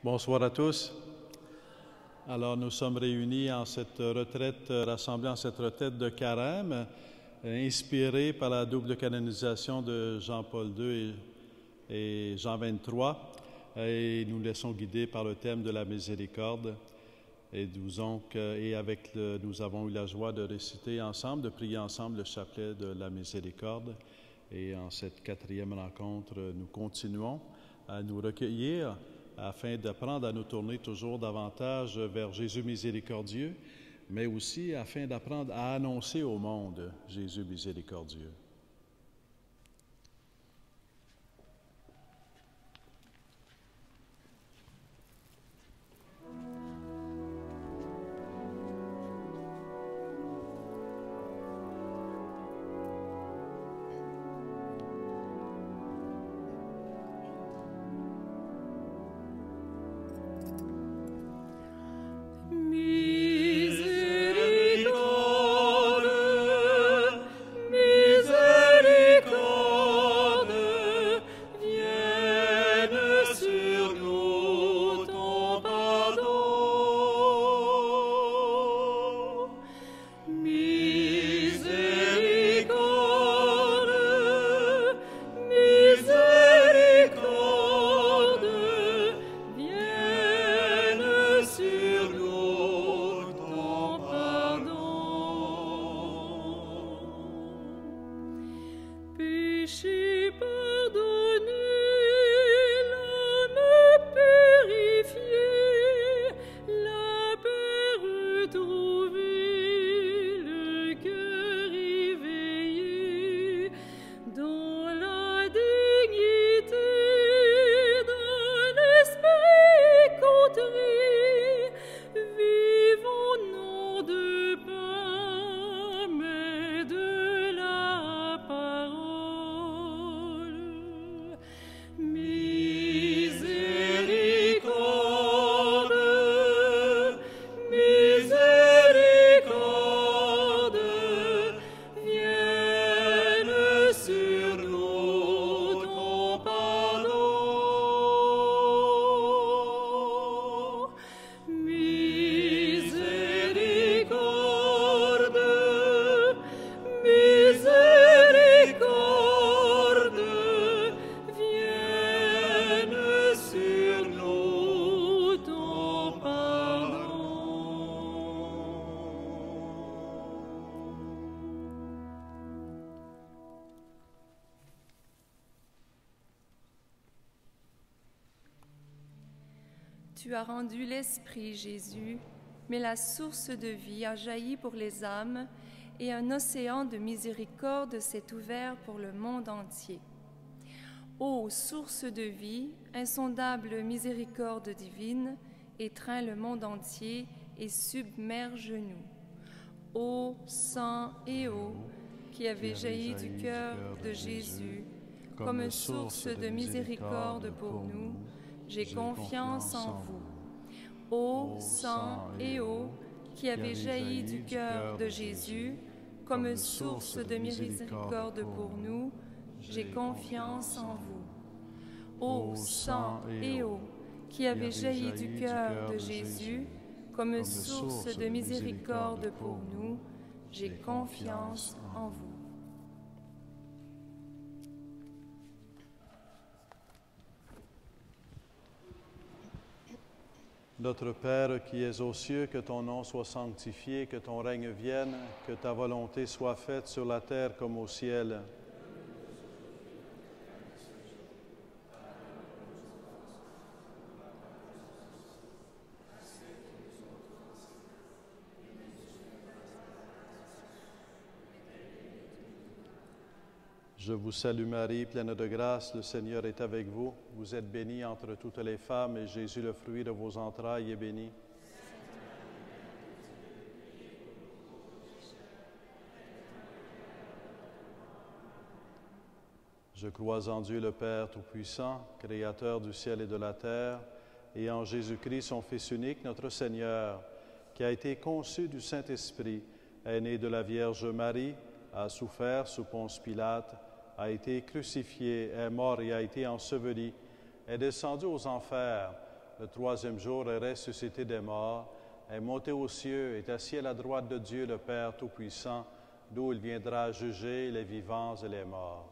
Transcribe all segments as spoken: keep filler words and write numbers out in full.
Bonsoir à tous. Alors, nous sommes réunis en cette retraite, rassemblés en cette retraite de carême, inspirée par la double canonisation de Jean-Paul deux et, et Jean vingt-trois. Et nous laissons guider par le thème de la miséricorde. Et, donc, et avec le, nous avons eu la joie de réciter ensemble, de prier ensemble le chapelet de la miséricorde. Et en cette quatrième rencontre, nous continuons à nous recueillir afin d'apprendre à nous tourner toujours davantage vers Jésus miséricordieux, mais aussi afin d'apprendre à annoncer au monde Jésus miséricordieux. Tu as rendu l'Esprit, Jésus, mais la source de vie a jailli pour les âmes et un océan de miséricorde s'est ouvert pour le monde entier. Ô source de vie, insondable miséricorde divine, étreins le monde entier et submerge-nous. Ô sang et eau qui avez jailli du cœur de Jésus, comme source de miséricorde pour nous, j'ai confiance en vous. Ô sang et eau qui avez jailli du cœur de Jésus, comme source de miséricorde pour nous, j'ai confiance en vous. Ô sang et eau qui avez jailli du cœur de Jésus, comme source de miséricorde pour nous, j'ai confiance en vous. Notre Père qui es aux cieux, que ton nom soit sanctifié, que ton règne vienne, que ta volonté soit faite sur la terre comme au ciel. Je vous salue Marie, pleine de grâce, le Seigneur est avec vous. Vous êtes bénie entre toutes les femmes, et Jésus, le fruit de vos entrailles, est béni. Je crois en Dieu le Père Tout-Puissant, Créateur du ciel et de la terre, et en Jésus-Christ, son Fils unique, notre Seigneur, qui a été conçu du Saint-Esprit, est né de la Vierge Marie, a souffert sous Ponce Pilate, a été crucifié, est mort et a été enseveli, est descendu aux enfers. le troisième jour est ressuscité des morts, est monté aux cieux, est assis à la droite de Dieu le Père Tout-Puissant, d'où il viendra juger les vivants et les morts.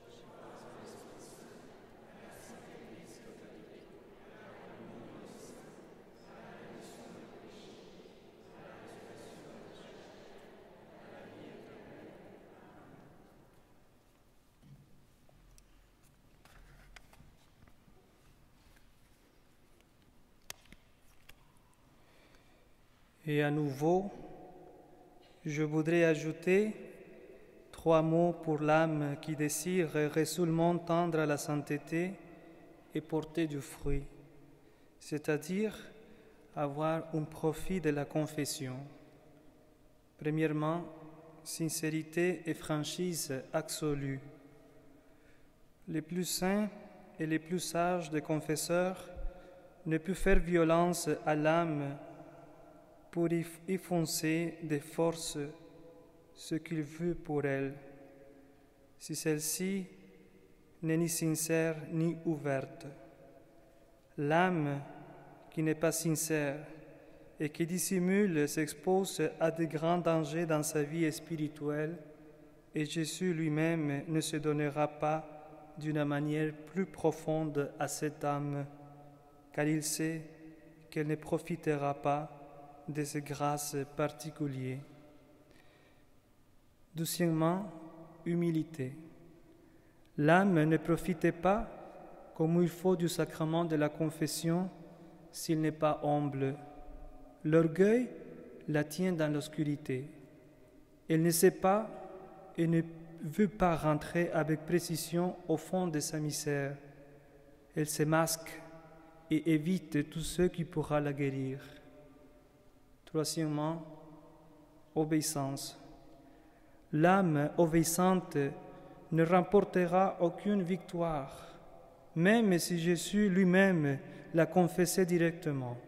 Et à nouveau, je voudrais ajouter trois mots pour l'âme qui désire résolument tendre à la sainteté et porter du fruit, c'est-à-dire avoir un profit de la confession. Premièrement, sincérité et franchise absolue. Les plus saints et les plus sages des confesseurs ne peuvent faire violence à l'âme pour y foncer de force ce qu'il veut pour elle, si celle-ci n'est ni sincère ni ouverte. L'âme qui n'est pas sincère et qui dissimule s'expose à de grands dangers dans sa vie spirituelle, et Jésus lui-même ne se donnera pas d'une manière plus profonde à cette âme, car il sait qu'elle ne profitera pas de ces grâces particulières. Deuxièmement, humilité. L'âme ne profite pas comme il faut du sacrement de la confession s'il n'est pas humble. L'orgueil la tient dans l'obscurité. Elle ne sait pas et ne veut pas rentrer avec précision au fond de sa misère. Elle se masque et évite tout ce qui pourra la guérir. Troisièmement, obéissance. L'âme obéissante ne remportera aucune victoire, même si Jésus lui-même l'a confessé directement.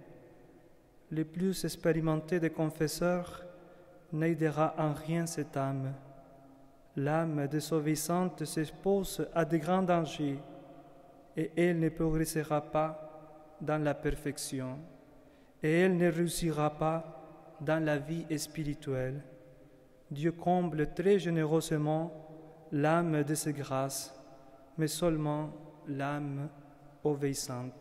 Le plus expérimenté des confesseurs n'aidera en rien cette âme. L'âme désobéissante s'expose à de grands dangers et elle ne progressera pas dans la perfection. Et elle ne réussira pas dans la vie spirituelle. Dieu comble très généreusement l'âme de ses grâces, mais seulement l'âme obéissante.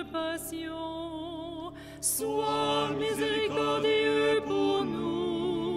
Sois miséricordieux pour nous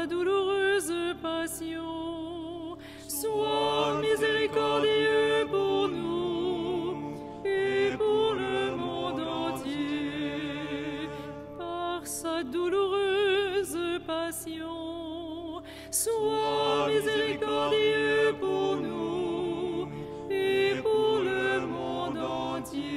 sa douloureuse passion, sois miséricordieux pour nous et pour le monde entier. Par sa douloureuse passion, sois miséricordieux pour nous et pour le monde entier.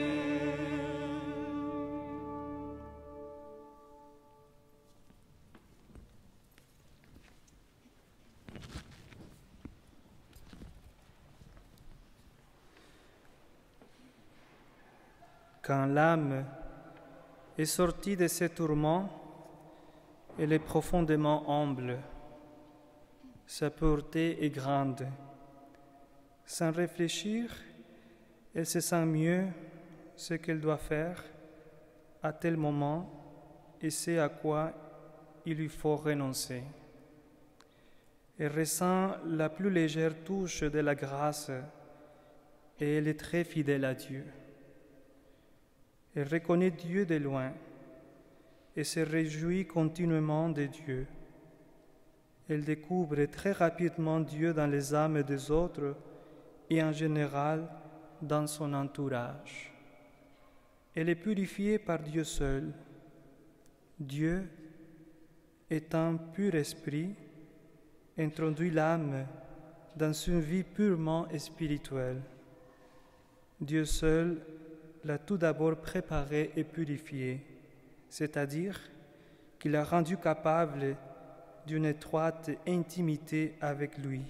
Quand l'âme est sortie de ses tourments, elle est profondément humble. Sa pureté est grande. Sans réfléchir, elle se sent mieux ce qu'elle doit faire à tel moment et sait à quoi il lui faut renoncer. Elle ressent la plus légère touche de la grâce et elle est très fidèle à Dieu. Elle reconnaît Dieu de loin et se réjouit continuellement de Dieu. Elle découvre très rapidement Dieu dans les âmes des autres et en général dans son entourage. Elle est purifiée par Dieu seul. Dieu, étant pur esprit, introduit l'âme dans une vie purement spirituelle. Dieu seul l'a tout d'abord préparée et purifiée, c'est-à-dire qu'il l'a rendue capable d'une étroite intimité avec lui.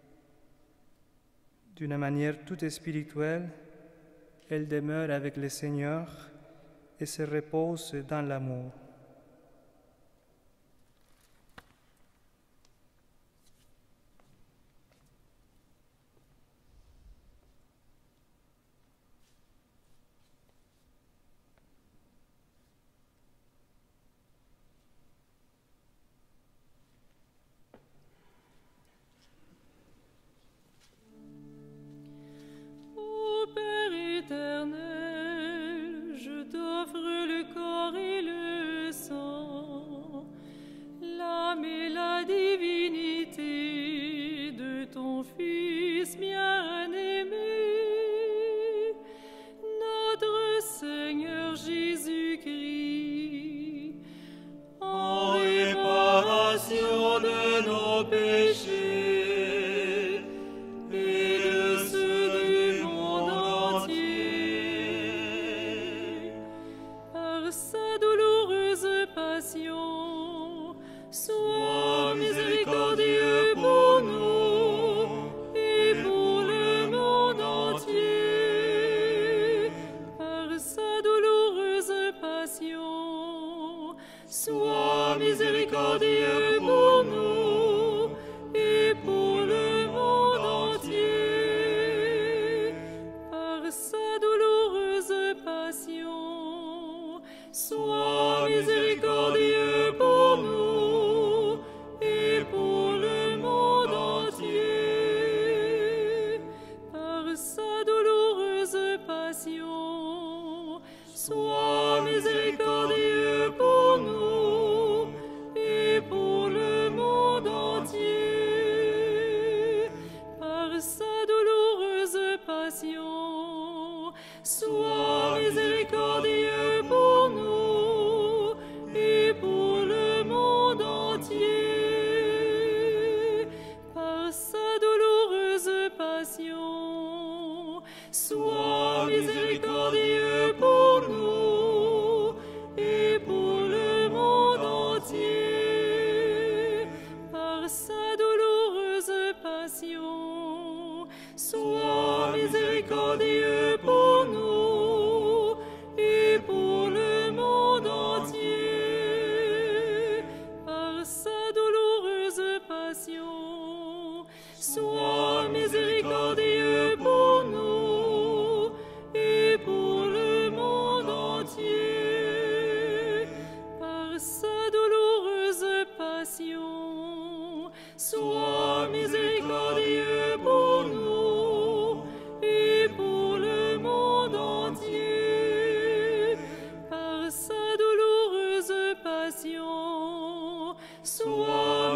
D'une manière toute spirituelle, elle demeure avec le Seigneur et se repose dans l'amour. Je t'offre le corps et le sang, l'âme et la divinité de ton Fils bien-aimé, notre Seigneur Jésus-Christ, en réparation de nos péchés. Sois miséricordieux pour nous et pour le monde entier. Par sa douloureuse passion, sois miséricordieux pour nous et pour le monde entier. Par sa douloureuse passion, sois miséricordieux pour nous. Sois miséricordieux pour nous et pour le monde entier. Par sa douloureuse passion, sois miséricordieux pour nous et pour le monde entier. Par sa douloureuse passion, sois miséricordieux pour nous et pour le monde entier. Par sa douloureuse passion, sois miséricordieux pour nous et pour le monde entier. Par sa douloureuse passion, sois miséricordieux pour nous et pour le monde entier. Par sa douloureuse passion, sois miséricordieux pour nous et pour le monde entier. Par sa douloureuse passion, sois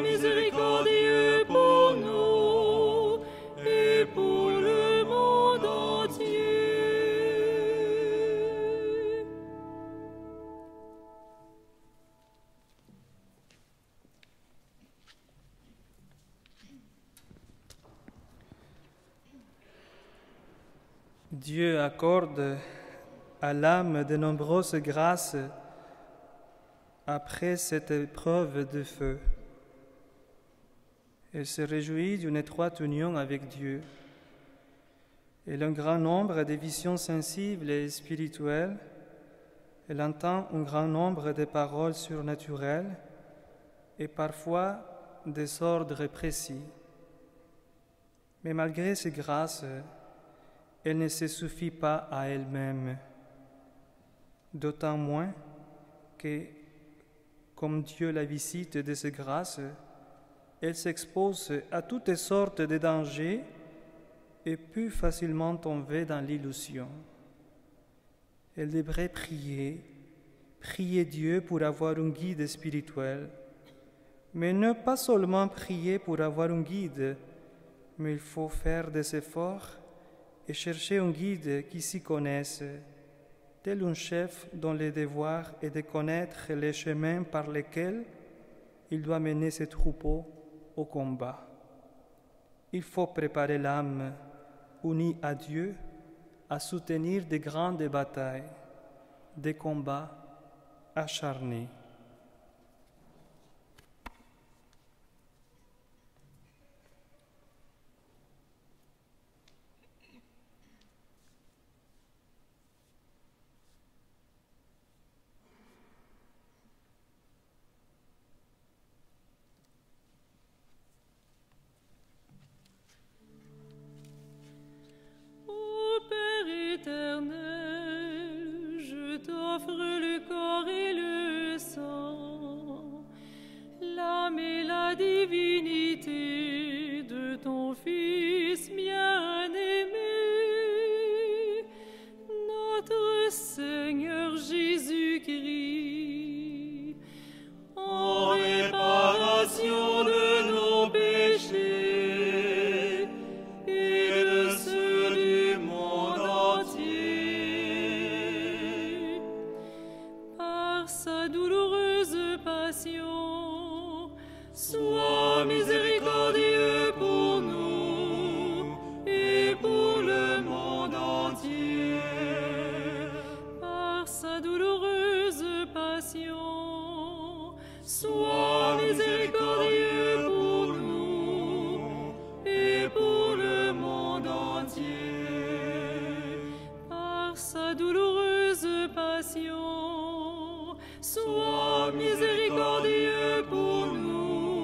Dieu accorde à l'âme de nombreuses grâces après cette épreuve de feu. Elle se réjouit d'une étroite union avec Dieu. Elle a un grand nombre de visions sensibles et spirituelles. Elle entend un grand nombre de paroles surnaturelles et parfois des ordres précis. Mais malgré ces grâces, elle ne se suffit pas à elle-même, d'autant moins que, comme Dieu la visite de ses grâces, elle s'expose à toutes sortes de dangers et peut facilement tomber dans l'illusion. Elle devrait prier, prier Dieu pour avoir un guide spirituel, mais ne pas seulement prier pour avoir un guide, mais il faut faire des efforts et chercher un guide qui s'y connaisse, tel un chef dont le devoir est de connaître les chemins par lesquels il doit mener ses troupeaux au combat. Il faut préparer l'âme unie à Dieu à soutenir de grandes batailles, des combats acharnés. Je t'offre le corps et le sang, l'âme et la divinité de ton Fils bien-aimé, notre Seigneur Jésus-Christ, en réparation de nos péchés. Sois miséricordieux pour nous et pour le monde entier. Par sa douloureuse passion, sois miséricordieux pour nous et pour le monde entier. Par sa douloureuse passion, sois miséricordieux pour nous.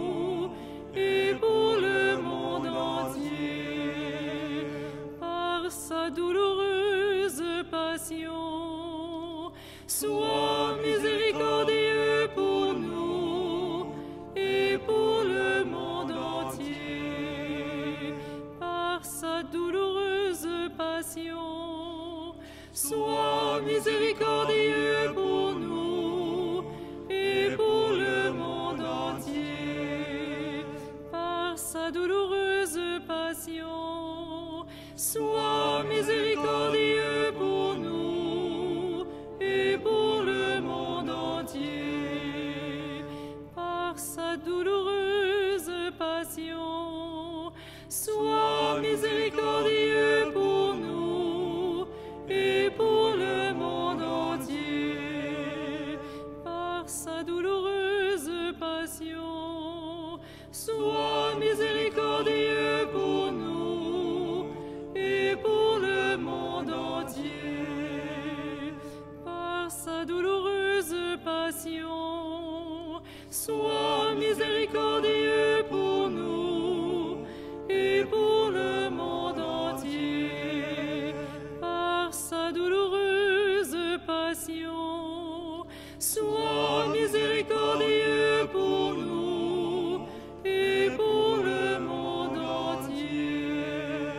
Sa douloureuse passion, sois miséricordieux pour nous et pour le monde entier. Par sa douloureuse passion, sois miséricordieux pour nous et pour le monde entier. Par sa douloureuse passion, sois miséricordieux pour nous et pour le monde entier. Par sa douloureuse passion, sois miséricordieux pour nous et pour le monde entier. Par sa douloureuse passion, sois miséricordieux pour nous et pour le monde entier. Par sa douloureuse passion, sois miséricordieux pour nous et pour le monde entier. Par sa douloureuse passion, sois miséricordieux pour nous et pour le monde entier.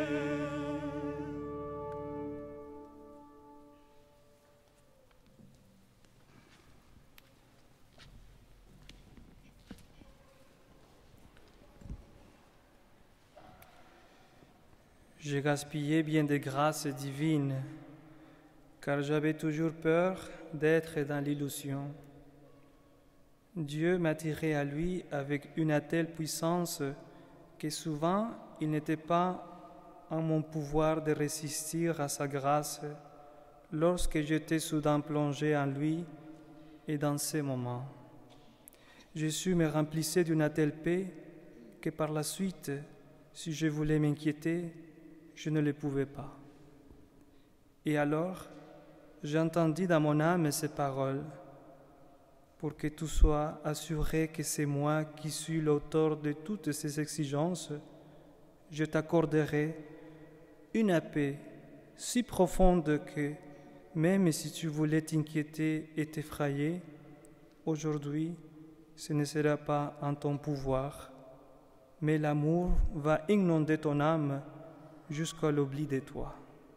J'ai gaspillé bien des grâces divines, car j'avais toujours peur d'être dans l'illusion. Dieu m'attirait à lui avec une telle puissance que souvent il n'était pas en mon pouvoir de résister à sa grâce lorsque j'étais soudain plongé en lui et dans ces moments. Jésus me remplissait d'une telle paix que par la suite, si je voulais m'inquiéter, je ne le pouvais pas. Et alors, j'entendis dans mon âme ces paroles: pour que tu sois assuré que c'est moi qui suis l'auteur de toutes ces exigences, je t'accorderai une paix si profonde que, même si tu voulais t'inquiéter et t'effrayer, aujourd'hui, ce ne sera pas en ton pouvoir, mais l'amour va inonder ton âme jusqu'à l'oubli de toi.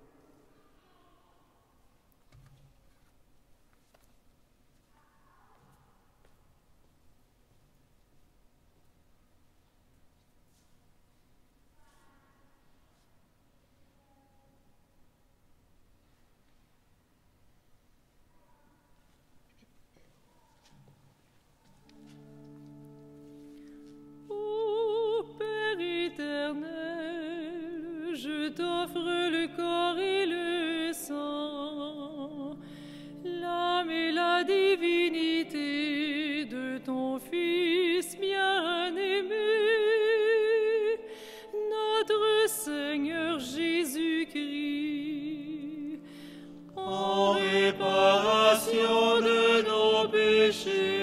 Je t'offre le corps et le sang, l'âme et la divinité de ton Fils bien-aimé, notre Seigneur Jésus-Christ, en réparation de nos péchés.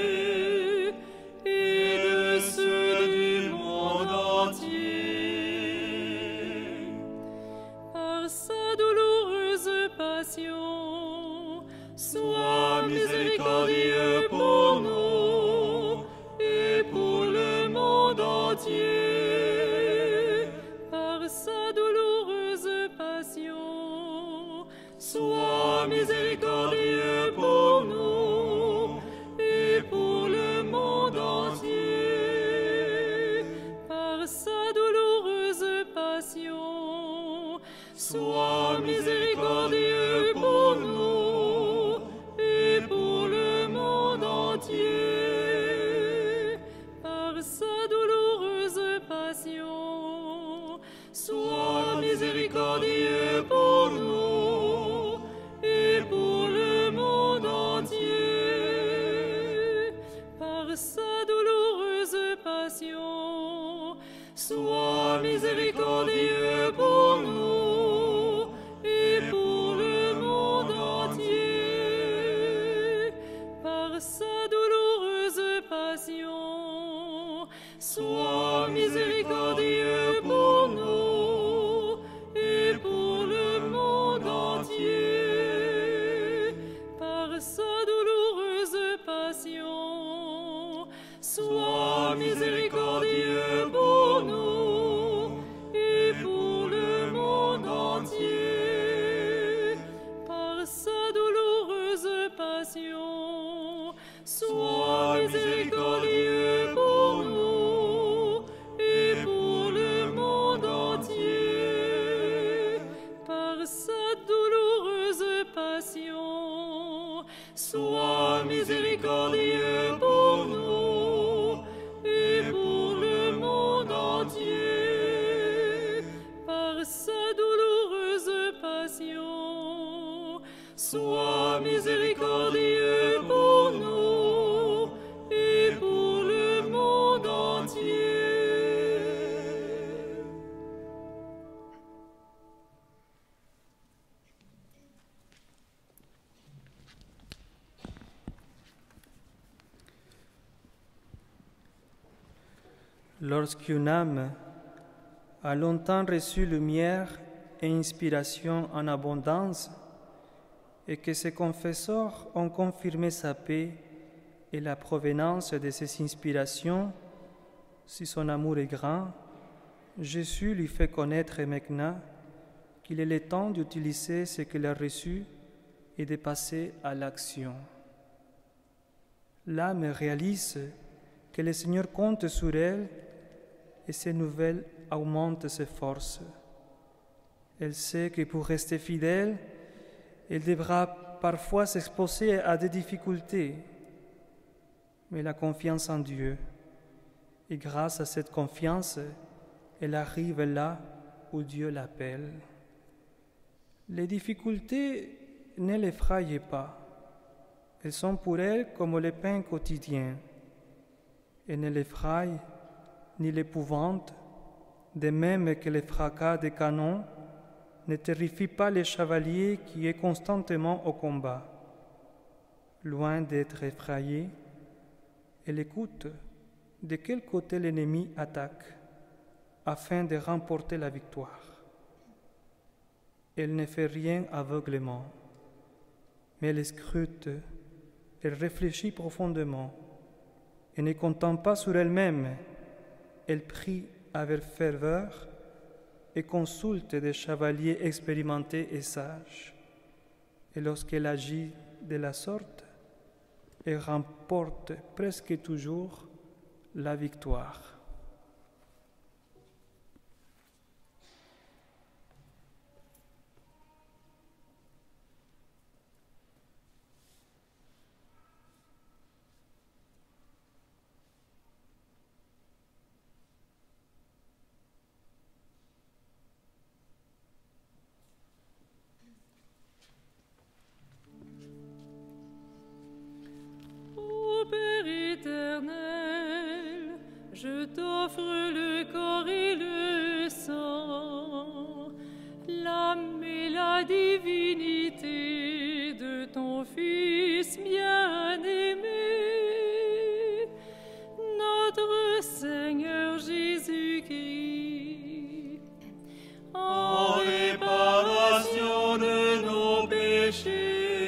Sois miséricordieux pour nous et pour le monde entier. Par sa douloureuse passion, sois miséricordieux pour nous et pour le monde entier. Par sa douloureuse passion, sois miséricordieux pour nous. Par sa douloureuse passion, sois miséricordieux pour nous et pour le monde entier. Par sa douloureuse passion, sois miséricordieux pour nous et pour le monde entier. Par sa douloureuse passion, sois miséricordieux pour nous et pour le monde entier. Par sa douloureuse passion, sois miséricordieux pour nous et pour le monde entier. Par sa douloureuse passion, sois miséricordieux pour nous et pour le monde entier. Par sa douloureuse passion, sois miséricordieux pour nous et pour le monde entier. Par sa douloureuse passion, sois miséricordieux pour nous et pour le monde entier. Lorsqu'une âme a longtemps reçu lumière et inspiration en abondance, et que ses confesseurs ont confirmé sa paix et la provenance de ces inspirations, si son amour est grand, Jésus lui fait connaître maintenant qu'il est le temps d'utiliser ce qu'il a reçu et de passer à l'action. L'âme réalise que le Seigneur compte sur elle et ces nouvelles augmentent ses forces. Elle sait que pour rester fidèle, elle devra parfois s'exposer à des difficultés, mais la confiance en Dieu, et grâce à cette confiance, elle arrive là où Dieu l'appelle. Les difficultés ne l'effraient pas. Elles sont pour elle comme le pain quotidien. Elles ne l'effraient ni l'épouvante, de même que les fracas des canons ne terrifient pas le chevalier qui est constamment au combat. Loin d'être effrayée, elle écoute de quel côté l'ennemi attaque afin de remporter la victoire. Elle ne fait rien aveuglément, mais elle scrute, elle réfléchit profondément et ne comptant pas sur elle-même, elle prie avec ferveur et consulte des chevaliers expérimentés et sages. Et lorsqu'elle agit de la sorte, elle remporte presque toujours la victoire. Je t'offre le corps et le sang, l'âme et la divinité de ton Fils bien-aimé, notre Seigneur Jésus-Christ, en réparation de nos péchés.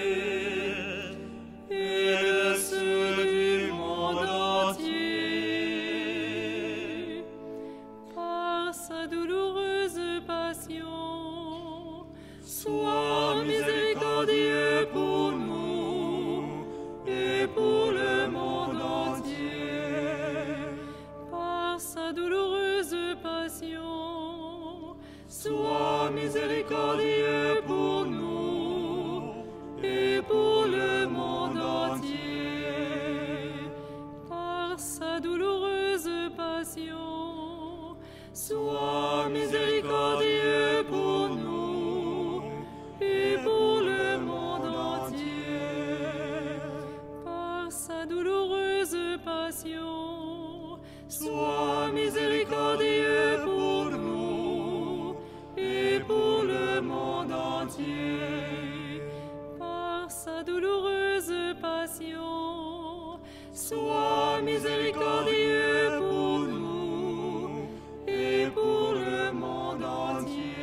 Sois miséricordieux pour nous et pour le monde entier. Par sa douloureuse passion, sois miséricordieux pour nous et pour le monde entier. Par sa douloureuse passion, sois miséricordieux pour nous. Et pour le monde entier, par sa douloureuse passion, sois miséricordieux pour nous et pour le monde entier. Par sa douloureuse passion, sois miséricordieux pour nous et pour le monde entier.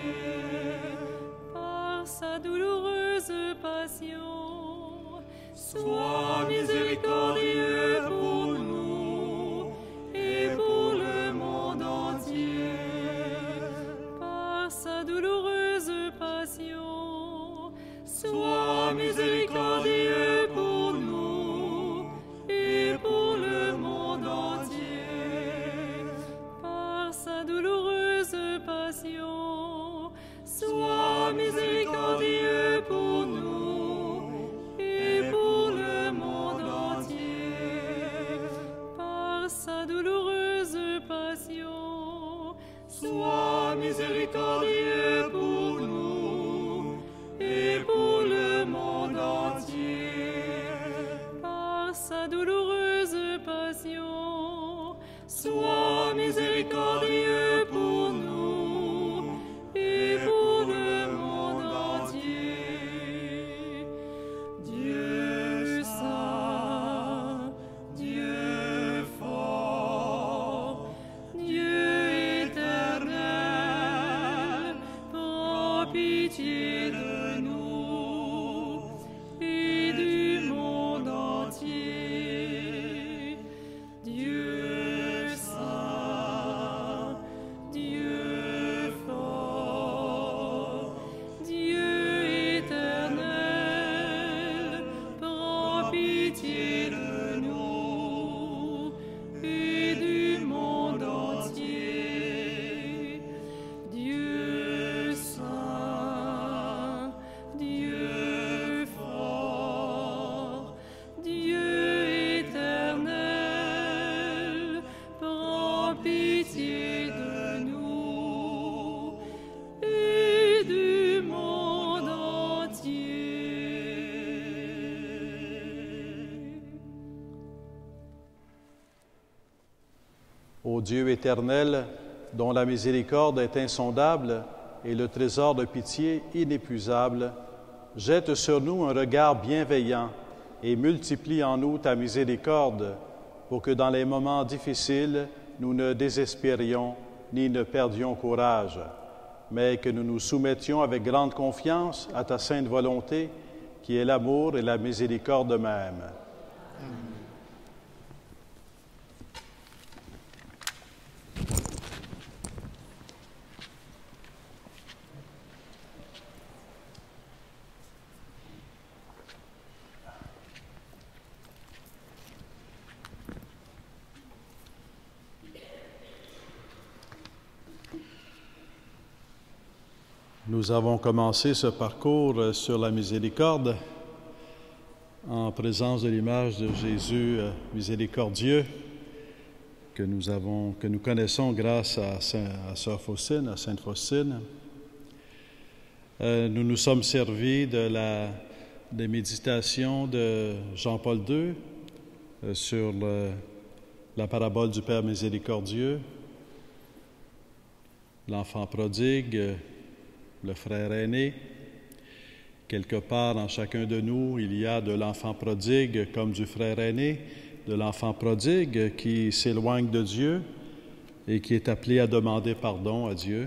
Sa douloureuse passion, sois miséricordieux pour nous et pour le monde entier. Par sa douloureuse passion, sois miséricordieux pour nous et pour le monde entier. Par sa douloureuse passion, sois miséricordieux pour nous et pour le monde entier. Par sa douloureuse passion, sois miséricordieux pour nous et pour le monde entier. Par sa douloureuse passion, sois miséricordieux pour nous et pour le monde entier. Dieu saint, Dieu fort, Dieu éternel, prends pitié de nous et du monde entier. Dieu saint, Ô Dieu éternel, dont la miséricorde est insondable et le trésor de pitié inépuisable, jette sur nous un regard bienveillant et multiplie en nous ta miséricorde, pour que dans les moments difficiles, nous ne désespérions ni ne perdions courage, mais que nous nous soumettions avec grande confiance à ta sainte volonté, qui est l'amour et la miséricorde même. Amen. Nous avons commencé ce parcours sur la miséricorde en présence de l'image de Jésus miséricordieux que nous avons, que nous connaissons grâce à, Saint, à Sœur Faustine, à Sainte Faustine. Euh, nous nous sommes servis de la, des méditations de Jean-Paul deux euh, sur le, la parabole du Père miséricordieux, l'enfant prodigue, le frère aîné. Quelque part en chacun de nous, il y a de l'enfant prodigue comme du frère aîné, de l'enfant prodigue qui s'éloigne de Dieu et qui est appelé à demander pardon à Dieu,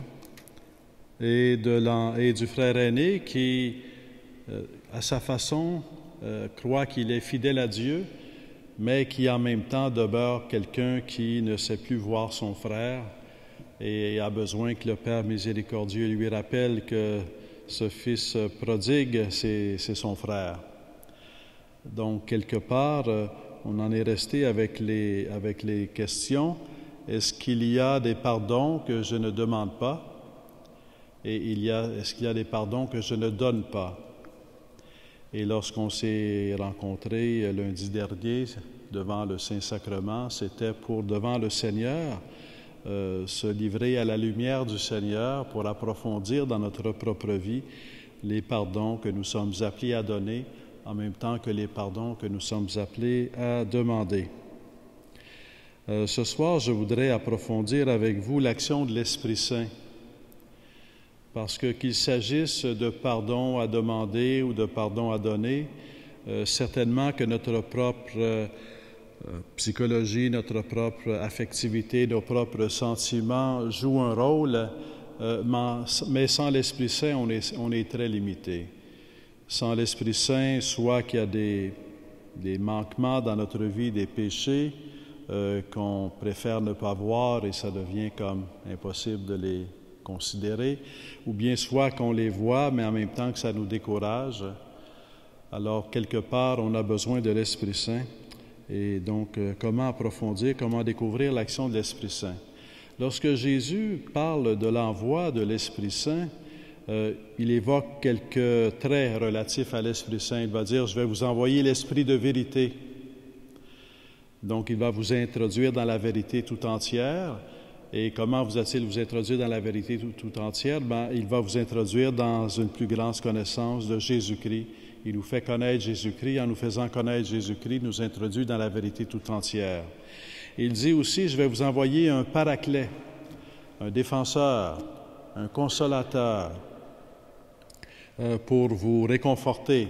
et, de l'en, et du frère aîné qui, euh, à sa façon, euh, croit qu'il est fidèle à Dieu, mais qui en même temps demeure quelqu'un qui ne sait plus voir son frère, et a besoin que le Père miséricordieux lui rappelle que ce fils prodigue, c'est, c'est son frère. Donc, quelque part, on en est resté avec les, avec les questions. Est-ce qu'il y a des pardons que je ne demande pas? Et il y a, est-ce qu'il y a des pardons que je ne donne pas? Et lorsqu'on s'est rencontrés lundi dernier devant le Saint-Sacrement, c'était pour devant le Seigneur, Euh, se livrer à la lumière du Seigneur pour approfondir dans notre propre vie les pardons que nous sommes appelés à donner, en même temps que les pardons que nous sommes appelés à demander. Euh, ce soir, je voudrais approfondir avec vous l'action de l'Esprit Saint, parce que qu'il s'agisse de pardon à demander ou de pardon à donner, euh, certainement que notre propre euh, psychologie, notre propre affectivité, nos propres sentiments jouent un rôle, euh, mais sans l'Esprit Saint, on est, on est très limité. Sans l'Esprit Saint, soit qu'il y a des, des manquements dans notre vie, des péchés euh, qu'on préfère ne pas voir et ça devient comme impossible de les considérer, ou bien soit qu'on les voit, mais en même temps que ça nous décourage. Alors, quelque part, on a besoin de l'Esprit Saint. Et donc, euh, comment approfondir, comment découvrir l'action de l'Esprit Saint? Lorsque Jésus parle de l'envoi de l'Esprit Saint, euh, il évoque quelques traits relatifs à l'Esprit Saint. Il va dire, je vais vous envoyer l'Esprit de vérité. Donc, il va vous introduire dans la vérité tout entière. Et comment vous a-t-il vous introduire dans la vérité tout, tout entière? Ben, il va vous introduire dans une plus grande connaissance de Jésus-Christ. Il nous fait connaître Jésus-Christ. En nous faisant connaître Jésus-Christ, il nous introduit dans la vérité tout entière. Il dit aussi, je vais vous envoyer un paraclet, un défenseur, un consolateur, euh, pour vous réconforter.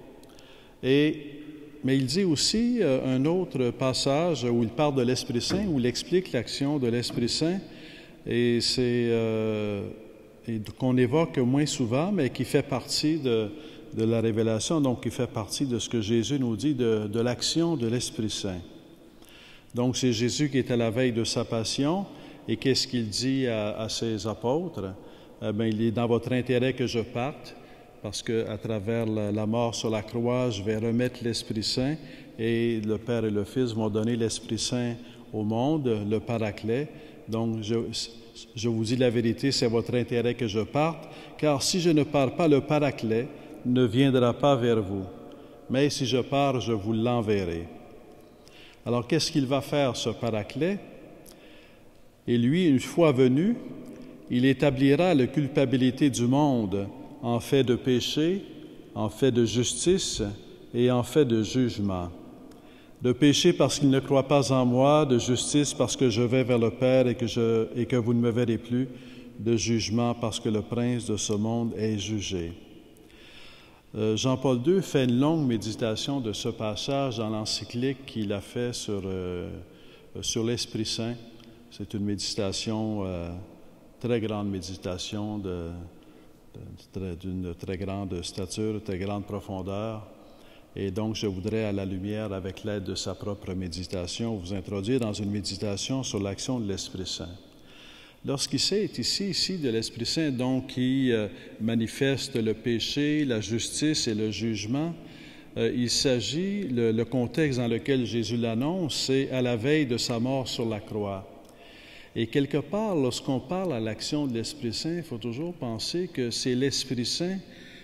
Et, mais il dit aussi euh, un autre passage où il parle de l'Esprit Saint, où il explique l'action de l'Esprit Saint, et c'est euh, et qu'on évoque moins souvent, mais qui fait partie de de la révélation, donc qui fait partie de ce que Jésus nous dit de, de l'action de l'Esprit Saint. Donc c'est Jésus qui est à la veille de sa passion, et qu'est-ce qu'il dit à, à ses apôtres? Eh bien, il est dans votre intérêt que je parte, parce qu'à travers la, la mort sur la croix, je vais remettre l'Esprit Saint, et le Père et le Fils vont donner l'Esprit Saint au monde, le Paraclet. Donc, je, je vous dis la vérité, c'est votre intérêt que je parte, car si je ne pars pas, le Paraclet ne viendra pas vers vous, mais si je pars, je vous l'enverrai. Alors, qu'est-ce qu'il va faire, ce Paraclet? Et lui, une fois venu, il établira la culpabilité du monde en fait de péché, en fait de justice et en fait de jugement. de péché parce qu'il ne croit pas en moi, de justice parce que je vais vers le Père et que, je, et que vous ne me verrez plus, de jugement parce que le prince de ce monde est jugé. Euh, Jean-Paul deux fait une longue méditation de ce passage dans l'encyclique qu'il a fait sur, euh, sur l'Esprit Saint. C'est une méditation, euh, très grande méditation, de, de, d'une très grande stature, très grande profondeur. Et donc, je voudrais, à la lumière, avec l'aide de sa propre méditation, vous introduire dans une méditation sur l'action de l'Esprit Saint. Lorsqu'il est ici, ici de l'Esprit Saint, donc, qui euh, manifeste le péché, la justice et le jugement, euh, il s'agit, le, le contexte dans lequel Jésus l'annonce, c'est à la veille de sa mort sur la croix. Et quelque part, lorsqu'on parle à l'action de l'Esprit Saint, il faut toujours penser que c'est l'Esprit Saint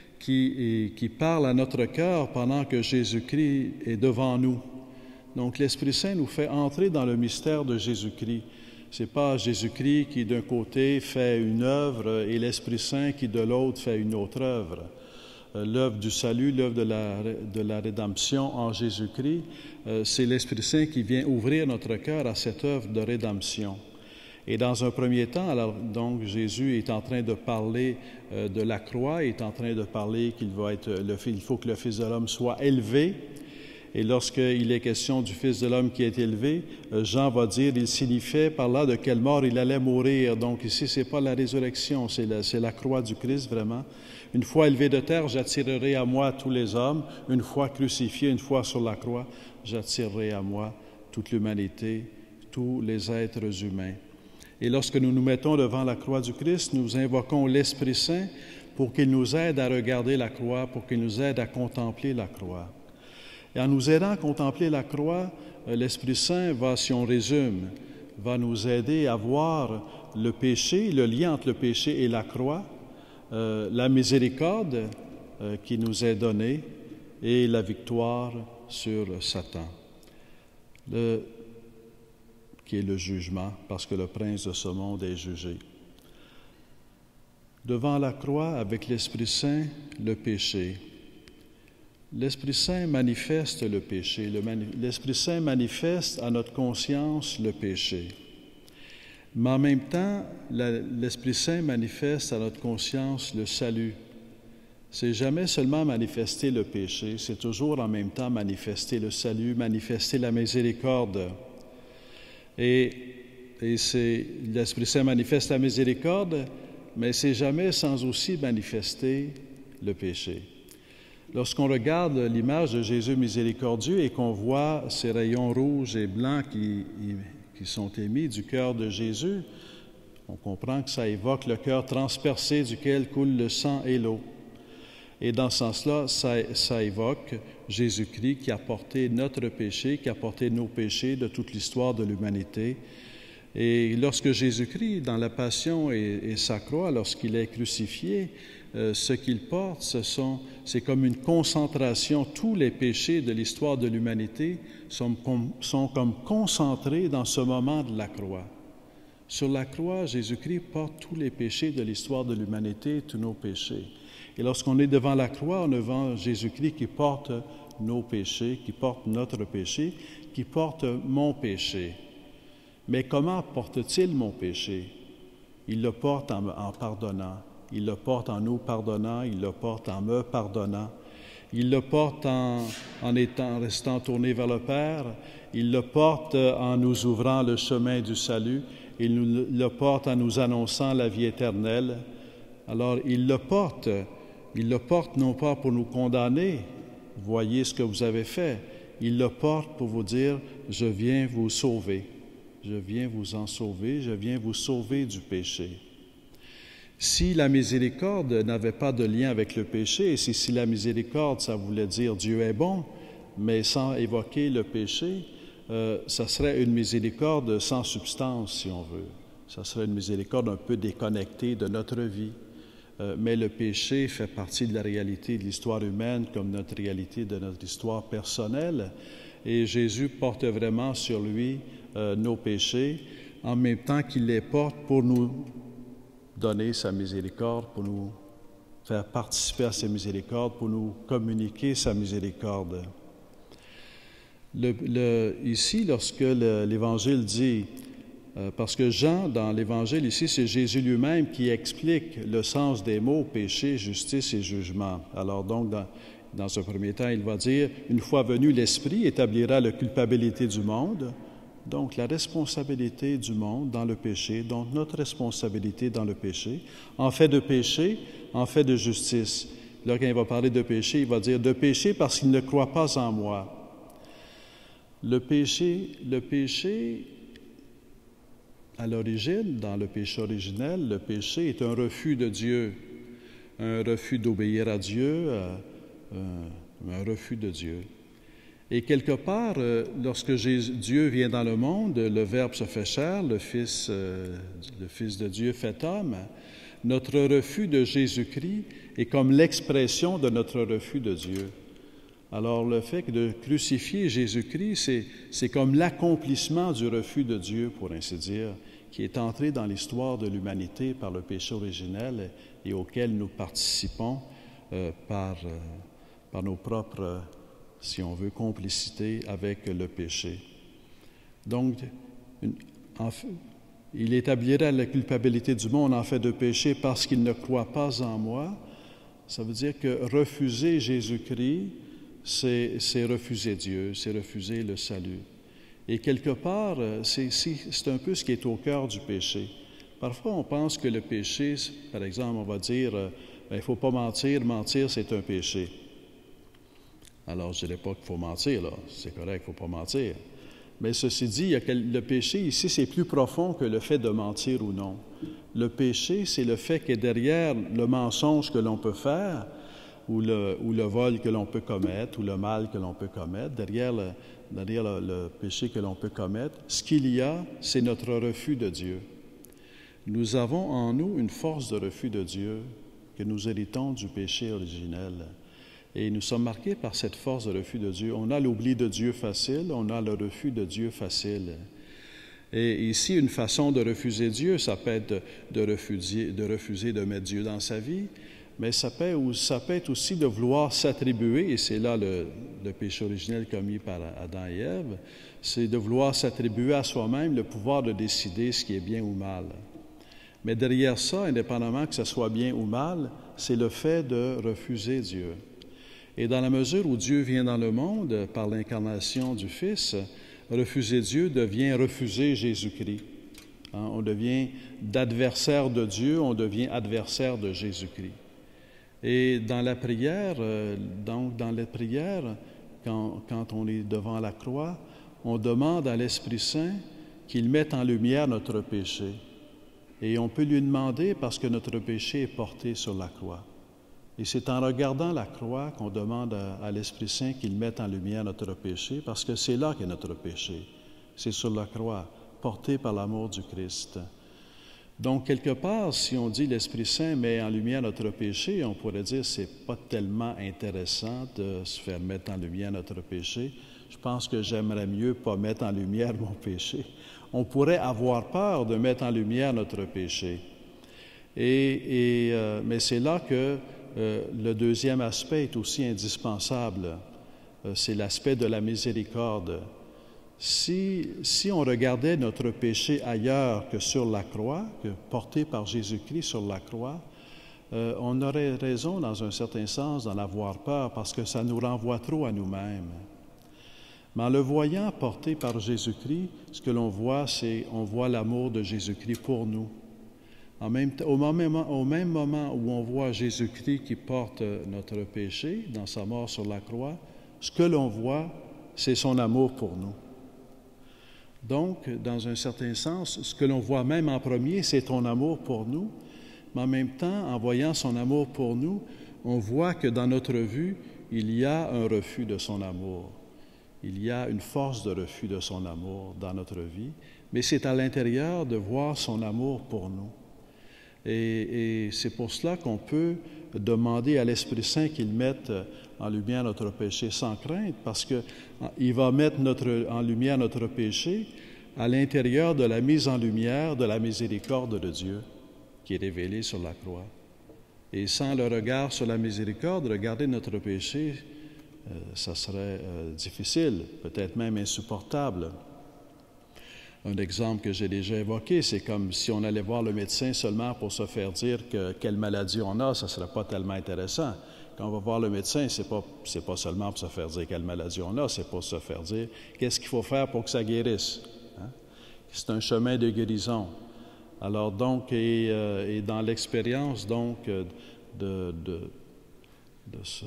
qui, qui parle à notre cœur pendant que Jésus-Christ est devant nous. Donc, l'Esprit Saint nous fait entrer dans le mystère de Jésus-Christ. Ce n'est pas Jésus-Christ qui, d'un côté, fait une œuvre et l'Esprit Saint qui, de l'autre, fait une autre œuvre. Euh, l'œuvre du salut, l'œuvre de la, de la rédemption en Jésus-Christ, euh, c'est l'Esprit Saint qui vient ouvrir notre cœur à cette œuvre de rédemption. Et dans un premier temps, alors, donc, Jésus est en train de parler euh, de la croix, il est en train de parler qu'il va être le, il faut que le Fils de l'homme soit élevé. Et lorsqu'il est question du Fils de l'homme qui est élevé, Jean va dire, il signifiait par là de quelle mort il allait mourir. Donc ici, ce n'est pas la résurrection, c'est la, c'est la croix du Christ vraiment. Une fois élevé de terre, j'attirerai à moi tous les hommes. Une fois crucifié, une fois sur la croix, j'attirerai à moi toute l'humanité, tous les êtres humains. Et lorsque nous nous mettons devant la croix du Christ, nous invoquons l'Esprit Saint pour qu'il nous aide à regarder la croix, pour qu'il nous aide à contempler la croix. Et en nous aidant à contempler la croix, l'Esprit Saint va, si on résume, va nous aider à voir le péché, le lien entre le péché et la croix, euh, la miséricorde euh, qui nous est donnée et la victoire sur Satan, le, qui est le jugement, parce que le prince de ce monde est jugé. Devant la croix, avec l'Esprit Saint, le péché. L'Esprit Saint manifeste le péché. Le mani- L'Esprit Saint manifeste à notre conscience le péché. Mais en même temps, la, l'Esprit Saint manifeste à notre conscience le salut. C'est jamais seulement manifester le péché, c'est toujours en même temps manifester le salut, manifester la miséricorde. Et, et c'est, l'Esprit Saint manifeste la miséricorde, mais c'est jamais sans aussi manifester le péché. Lorsqu'on regarde l'image de Jésus miséricordieux et qu'on voit ces rayons rouges et blancs qui, qui sont émis du cœur de Jésus, on comprend que ça évoque le cœur transpercé duquel coule le sang et l'eau. Et dans ce sens-là, ça, ça évoque Jésus-Christ qui a porté notre péché, qui a porté nos péchés de toute l'histoire de l'humanité. Et lorsque Jésus-Christ, dans la Passion et, et sa croix, lorsqu'il est crucifié, euh, ce qu'il porte, ce sont, c'est comme une concentration. Tous les péchés de l'histoire de l'humanité sont comme, sont comme concentrés dans ce moment de la croix. Sur la croix, Jésus-Christ porte tous les péchés de l'histoire de l'humanité, tous nos péchés. Et lorsqu'on est devant la croix, on est devant Jésus-Christ qui porte nos péchés, qui porte notre péché, qui porte mon péché. Mais comment porte-t-il mon péché? Il le porte en, en pardonnant. Il le porte en nous pardonnant. Il le porte en me pardonnant. Il le porte en, en, étant, en restant tourné vers le Père. Il le porte en nous ouvrant le chemin du salut. Il nous, le porte en nous annonçant la vie éternelle. Alors, il le porte. Il le porte non pas pour nous condamner. Voyez ce que vous avez fait. Il le porte pour vous dire, je viens vous sauver. Je viens vous en sauver, je viens vous sauver du péché. Si la miséricorde n'avait pas de lien avec le péché, et si, si la miséricorde, ça voulait dire Dieu est bon, mais sans évoquer le péché, euh, ça serait une miséricorde sans substance, si on veut. Ça serait une miséricorde un peu déconnectée de notre vie. Euh, mais le péché fait partie de la réalité de l'histoire humaine comme notre réalité de notre histoire personnelle. Et Jésus porte vraiment sur lui euh, nos péchés, en même temps qu'il les porte pour nous donner sa miséricorde, pour nous faire participer à sa miséricorde, pour nous communiquer sa miséricorde. Le, le, ici, lorsque le, l'Évangile dit, euh, parce que Jean, dans l'Évangile, ici, c'est Jésus lui-même qui explique le sens des mots péché, justice et jugement. Alors donc, dans, dans un premier temps, il va dire, une fois venu l'Esprit, établira la culpabilité du monde, donc la responsabilité du monde dans le péché, donc notre responsabilité dans le péché, en fait de péché, en fait de justice. Là, quand il va parler de péché, il va dire de péché parce qu'il ne croit pas en moi. Le péché, le péché, à l'origine, dans le péché originel, le péché est un refus de Dieu, un refus d'obéir à Dieu, euh, euh, un refus de Dieu. Et quelque part, euh, lorsque Jésus, Dieu vient dans le monde, le Verbe se fait chair, le Fils, euh, le Fils de Dieu fait homme, notre refus de Jésus-Christ est comme l'expression de notre refus de Dieu. Alors, le fait de crucifier Jésus-Christ, c'est, c'est comme l'accomplissement du refus de Dieu, pour ainsi dire, qui est entré dans l'histoire de l'humanité par le péché originel et auquel nous participons euh, par, euh, par nos propres, si on veut, complicités avec le péché. Donc, une, en fait, il établira la culpabilité du monde en fait de péché parce qu'il ne croit pas en moi. Ça veut dire que refuser Jésus-Christ, c'est, c'est refuser Dieu, c'est refuser le salut. Et quelque part, c'est, c'est un peu ce qui est au cœur du péché. Parfois, on pense que le péché, par exemple, on va dire, ben, il ne faut pas mentir, mentir, c'est un péché. Alors, je ne dirais pas qu'il faut mentir, là. C'est correct, il ne faut pas mentir. Mais ceci dit, il y a que le péché ici, c'est plus profond que le fait de mentir ou non. Le péché, c'est le fait que derrière le mensonge que l'on peut faire, ou le, ou le vol que l'on peut commettre, ou le mal que l'on peut commettre, derrière le, derrière le, le péché que l'on peut commettre, ce qu'il y a, c'est notre refus de Dieu. Nous avons en nous une force de refus de Dieu que nous héritons du péché originel. Et nous sommes marqués par cette force de refus de Dieu. On a l'oubli de Dieu facile, on a le refus de Dieu facile. Et ici, une façon de refuser Dieu, ça peut être de, de, refuser, de refuser de mettre Dieu dans sa vie, mais ça peut, ça peut être aussi de vouloir s'attribuer, et c'est là le, le péché originel commis par Adam et Ève, c'est de vouloir s'attribuer à soi-même le pouvoir de décider ce qui est bien ou mal. Mais derrière ça, indépendamment que ce soit bien ou mal, c'est le fait de refuser Dieu. Et dans la mesure où Dieu vient dans le monde par l'incarnation du Fils, refuser Dieu devient refuser Jésus-Christ. Hein, on devient d'adversaire de Dieu, on devient adversaire de Jésus-Christ. Et dans la prière, euh, donc dans la prière, quand, quand on est devant la croix, on demande à l'Esprit Saint qu'il mette en lumière notre péché. Et on peut lui demander parce que notre péché est porté sur la croix. Et c'est en regardant la croix qu'on demande à, à l'Esprit Saint qu'il mette en lumière notre péché, parce que c'est là qu'est notre péché. C'est sur la croix, porté par l'amour du Christ. Donc, quelque part, si on dit l'Esprit Saint met en lumière notre péché, on pourrait dire que ce n'est pas tellement intéressant de se faire mettre en lumière notre péché. Je pense que j'aimerais mieux pas mettre en lumière mon péché. On pourrait avoir peur de mettre en lumière notre péché. Et, et, euh, mais c'est là que euh, le deuxième aspect est aussi indispensable. Euh, c'est l'aspect de la miséricorde. Si, si on regardait notre péché ailleurs que sur la croix, que porté par Jésus-Christ sur la croix, euh, on aurait raison, dans un certain sens, d'en avoir peur parce que ça nous renvoie trop à nous-mêmes. Mais en le voyant porté par Jésus-Christ, ce que l'on voit, c'est on voit l'amour de Jésus-Christ pour nous. En même, au, même, au même moment où on voit Jésus-Christ qui porte notre péché dans sa mort sur la croix, ce que l'on voit, c'est son amour pour nous. Donc, dans un certain sens, ce que l'on voit même en premier, c'est ton amour pour nous, mais en même temps, en voyant son amour pour nous, on voit que dans notre vue, il y a un refus de son amour. Il y a une force de refus de son amour dans notre vie, mais c'est à l'intérieur de voir son amour pour nous. Et, et c'est pour cela qu'on peut demander à l'Esprit Saint qu'il mette en lumière notre péché sans crainte, parce qu'il va mettre notre, en lumière notre péché à l'intérieur de la mise en lumière de la miséricorde de Dieu qui est révélée sur la croix. Et sans le regard sur la miséricorde, regarder notre péché, euh, ça serait euh, difficile, peut-être même insupportable. Un exemple que j'ai déjà évoqué, c'est comme si on allait voir le médecin seulement pour se faire dire que, quelle maladie on a, ça ne serait pas tellement intéressant. Quand on va voir le médecin, ce n'est pas, c'est pas seulement pour se faire dire quelle maladie on a, c'est pour se faire dire qu'est-ce qu'il faut faire pour que ça guérisse. Hein? C'est un chemin de guérison. Alors donc, et, euh, et dans l'expérience donc de, de, de, se,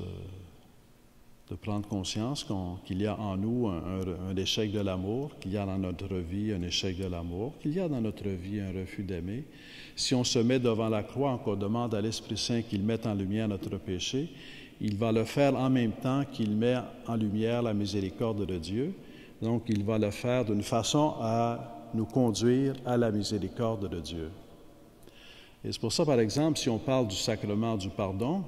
de prendre conscience qu'on, qu'il y a en nous un, un, un échec de l'amour, qu'il y a dans notre vie un échec de l'amour, qu'il y a dans notre vie un refus d'aimer. Si on se met devant la croix, qu'on demande à l'Esprit Saint qu'il mette en lumière notre péché, il va le faire en même temps qu'il met en lumière la miséricorde de Dieu. Donc, il va le faire d'une façon à nous conduire à la miséricorde de Dieu. Et c'est pour ça, par exemple, si on parle du sacrement du pardon,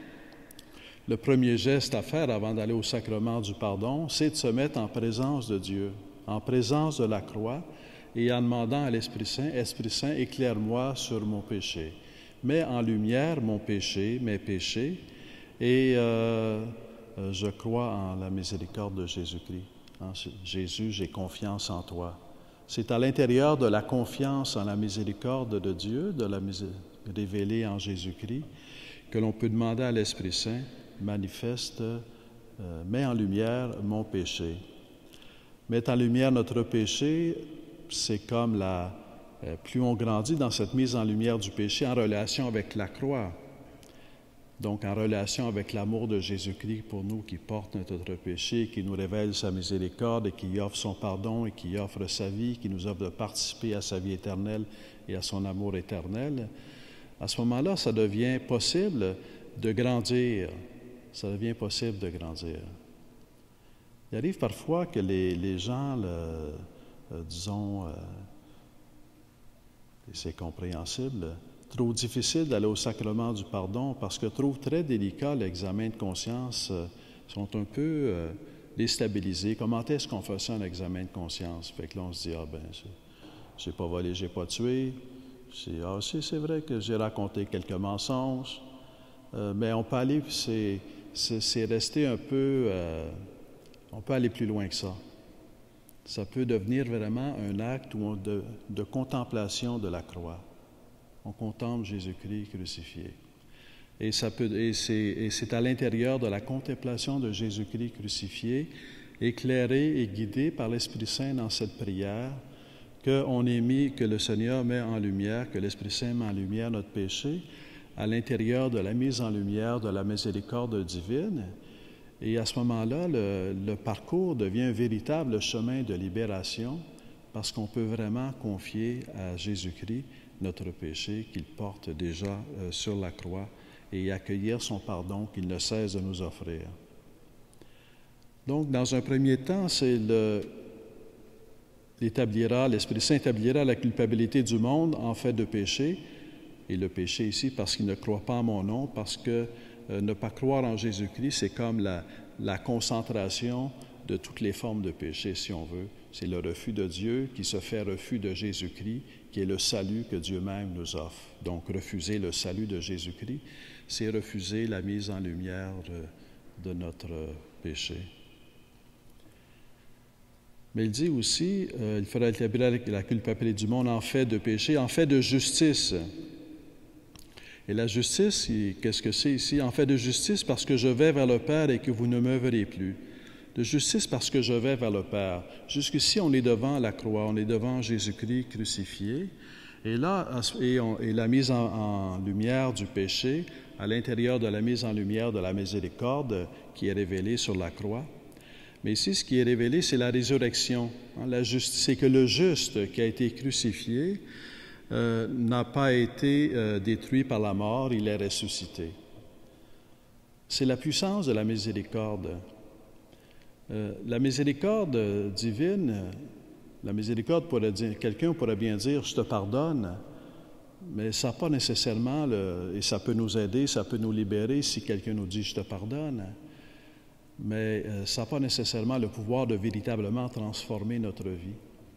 le premier geste à faire avant d'aller au sacrement du pardon, c'est de se mettre en présence de Dieu, en présence de la croix, et en demandant à l'Esprit Saint, « Esprit Saint, éclaire-moi sur mon péché. Mets en lumière mon péché, mes péchés, et euh, euh, je crois en la miséricorde de Jésus-Christ. En Jésus, j'ai confiance en toi. » C'est à l'intérieur de la confiance en la miséricorde de Dieu, de la misé- révélée en Jésus-Christ, que l'on peut demander à l'Esprit Saint, manifeste, euh, mets en lumière mon péché. Mettre en lumière notre péché, c'est comme la, euh, plus on grandit dans cette mise en lumière du péché en relation avec la croix, donc en relation avec l'amour de Jésus-Christ pour nous qui porte notre péché, qui nous révèle sa miséricorde et qui offre son pardon et qui offre sa vie, qui nous offre de participer à sa vie éternelle et à son amour éternel, à ce moment-là, ça devient possible de grandir. Ça devient possible de grandir. Il arrive parfois que les, les gens, le, euh, disons, euh, et c'est compréhensible, trouvent difficile d'aller au sacrement du pardon parce que trouvent très délicat l'examen de conscience, euh, sont un peu euh, déstabilisés. Comment est-ce qu'on fait ça, un examen de conscience? Fait que là, on se dit, ah ben, j'ai pas volé, j'ai pas tué. C'est, ah, c'est, c'est vrai que j'ai raconté quelques mensonges, euh, mais on peut aller, c'est, c'est, c'est rester un peu, euh, on peut aller plus loin que ça. Ça peut devenir vraiment un acte où on de, de contemplation de la croix. On contemple Jésus-Christ crucifié. Et, ça peut, et, c'est, et c'est à l'intérieur de la contemplation de Jésus-Christ crucifié, éclairé et guidé par l'Esprit Saint dans cette prière, qu'on est mis, que le Seigneur met en lumière, que l'Esprit Saint met en lumière notre péché, à l'intérieur de la mise en lumière de la miséricorde divine. Et à ce moment-là, le, le parcours devient un véritable chemin de libération parce qu'on peut vraiment confier à Jésus-Christ notre péché qu'il porte déjà euh, sur la croix et accueillir son pardon qu'il ne cesse de nous offrir. Donc, dans un premier temps, c'est le, l'établira, l'Esprit Saint établira la culpabilité du monde en fait de péché, et le péché ici parce qu'il ne croit pas en mon nom, parce que euh, ne pas croire en Jésus-Christ, c'est comme la, la concentration de toutes les formes de péché, si on veut. C'est le refus de Dieu qui se fait refus de Jésus-Christ, qui est le salut que Dieu même nous offre. Donc, refuser le salut de Jésus-Christ, c'est refuser la mise en lumière de, de notre péché. Mais il dit aussi, euh, il faudra établir la culpabilité du monde en fait de péché, en fait de justice. Et la justice, qu'est-ce que c'est ici? En fait de justice parce que je vais vers le Père et que vous ne me verrez plus. De justice parce que je vais vers le Père. Jusqu'ici, on est devant la croix, on est devant Jésus-Christ crucifié. Et là, et, on, et la mise en, en lumière du péché, à l'intérieur de la mise en lumière de la miséricorde qui est révélée sur la croix. Mais ici, ce qui est révélé, c'est la résurrection. La juste, c'est que le juste qui a été crucifié euh, n'a pas été euh, détruit par la mort, il est ressuscité. C'est la puissance de la miséricorde. Euh, la miséricorde divine, la miséricorde pourrait dire, quelqu'un pourrait bien dire, je te pardonne, mais ça n'a pas nécessairement, le, et ça peut nous aider, ça peut nous libérer si quelqu'un nous dit, je te pardonne, mais euh, ça n'a pas nécessairement le pouvoir de véritablement transformer notre vie.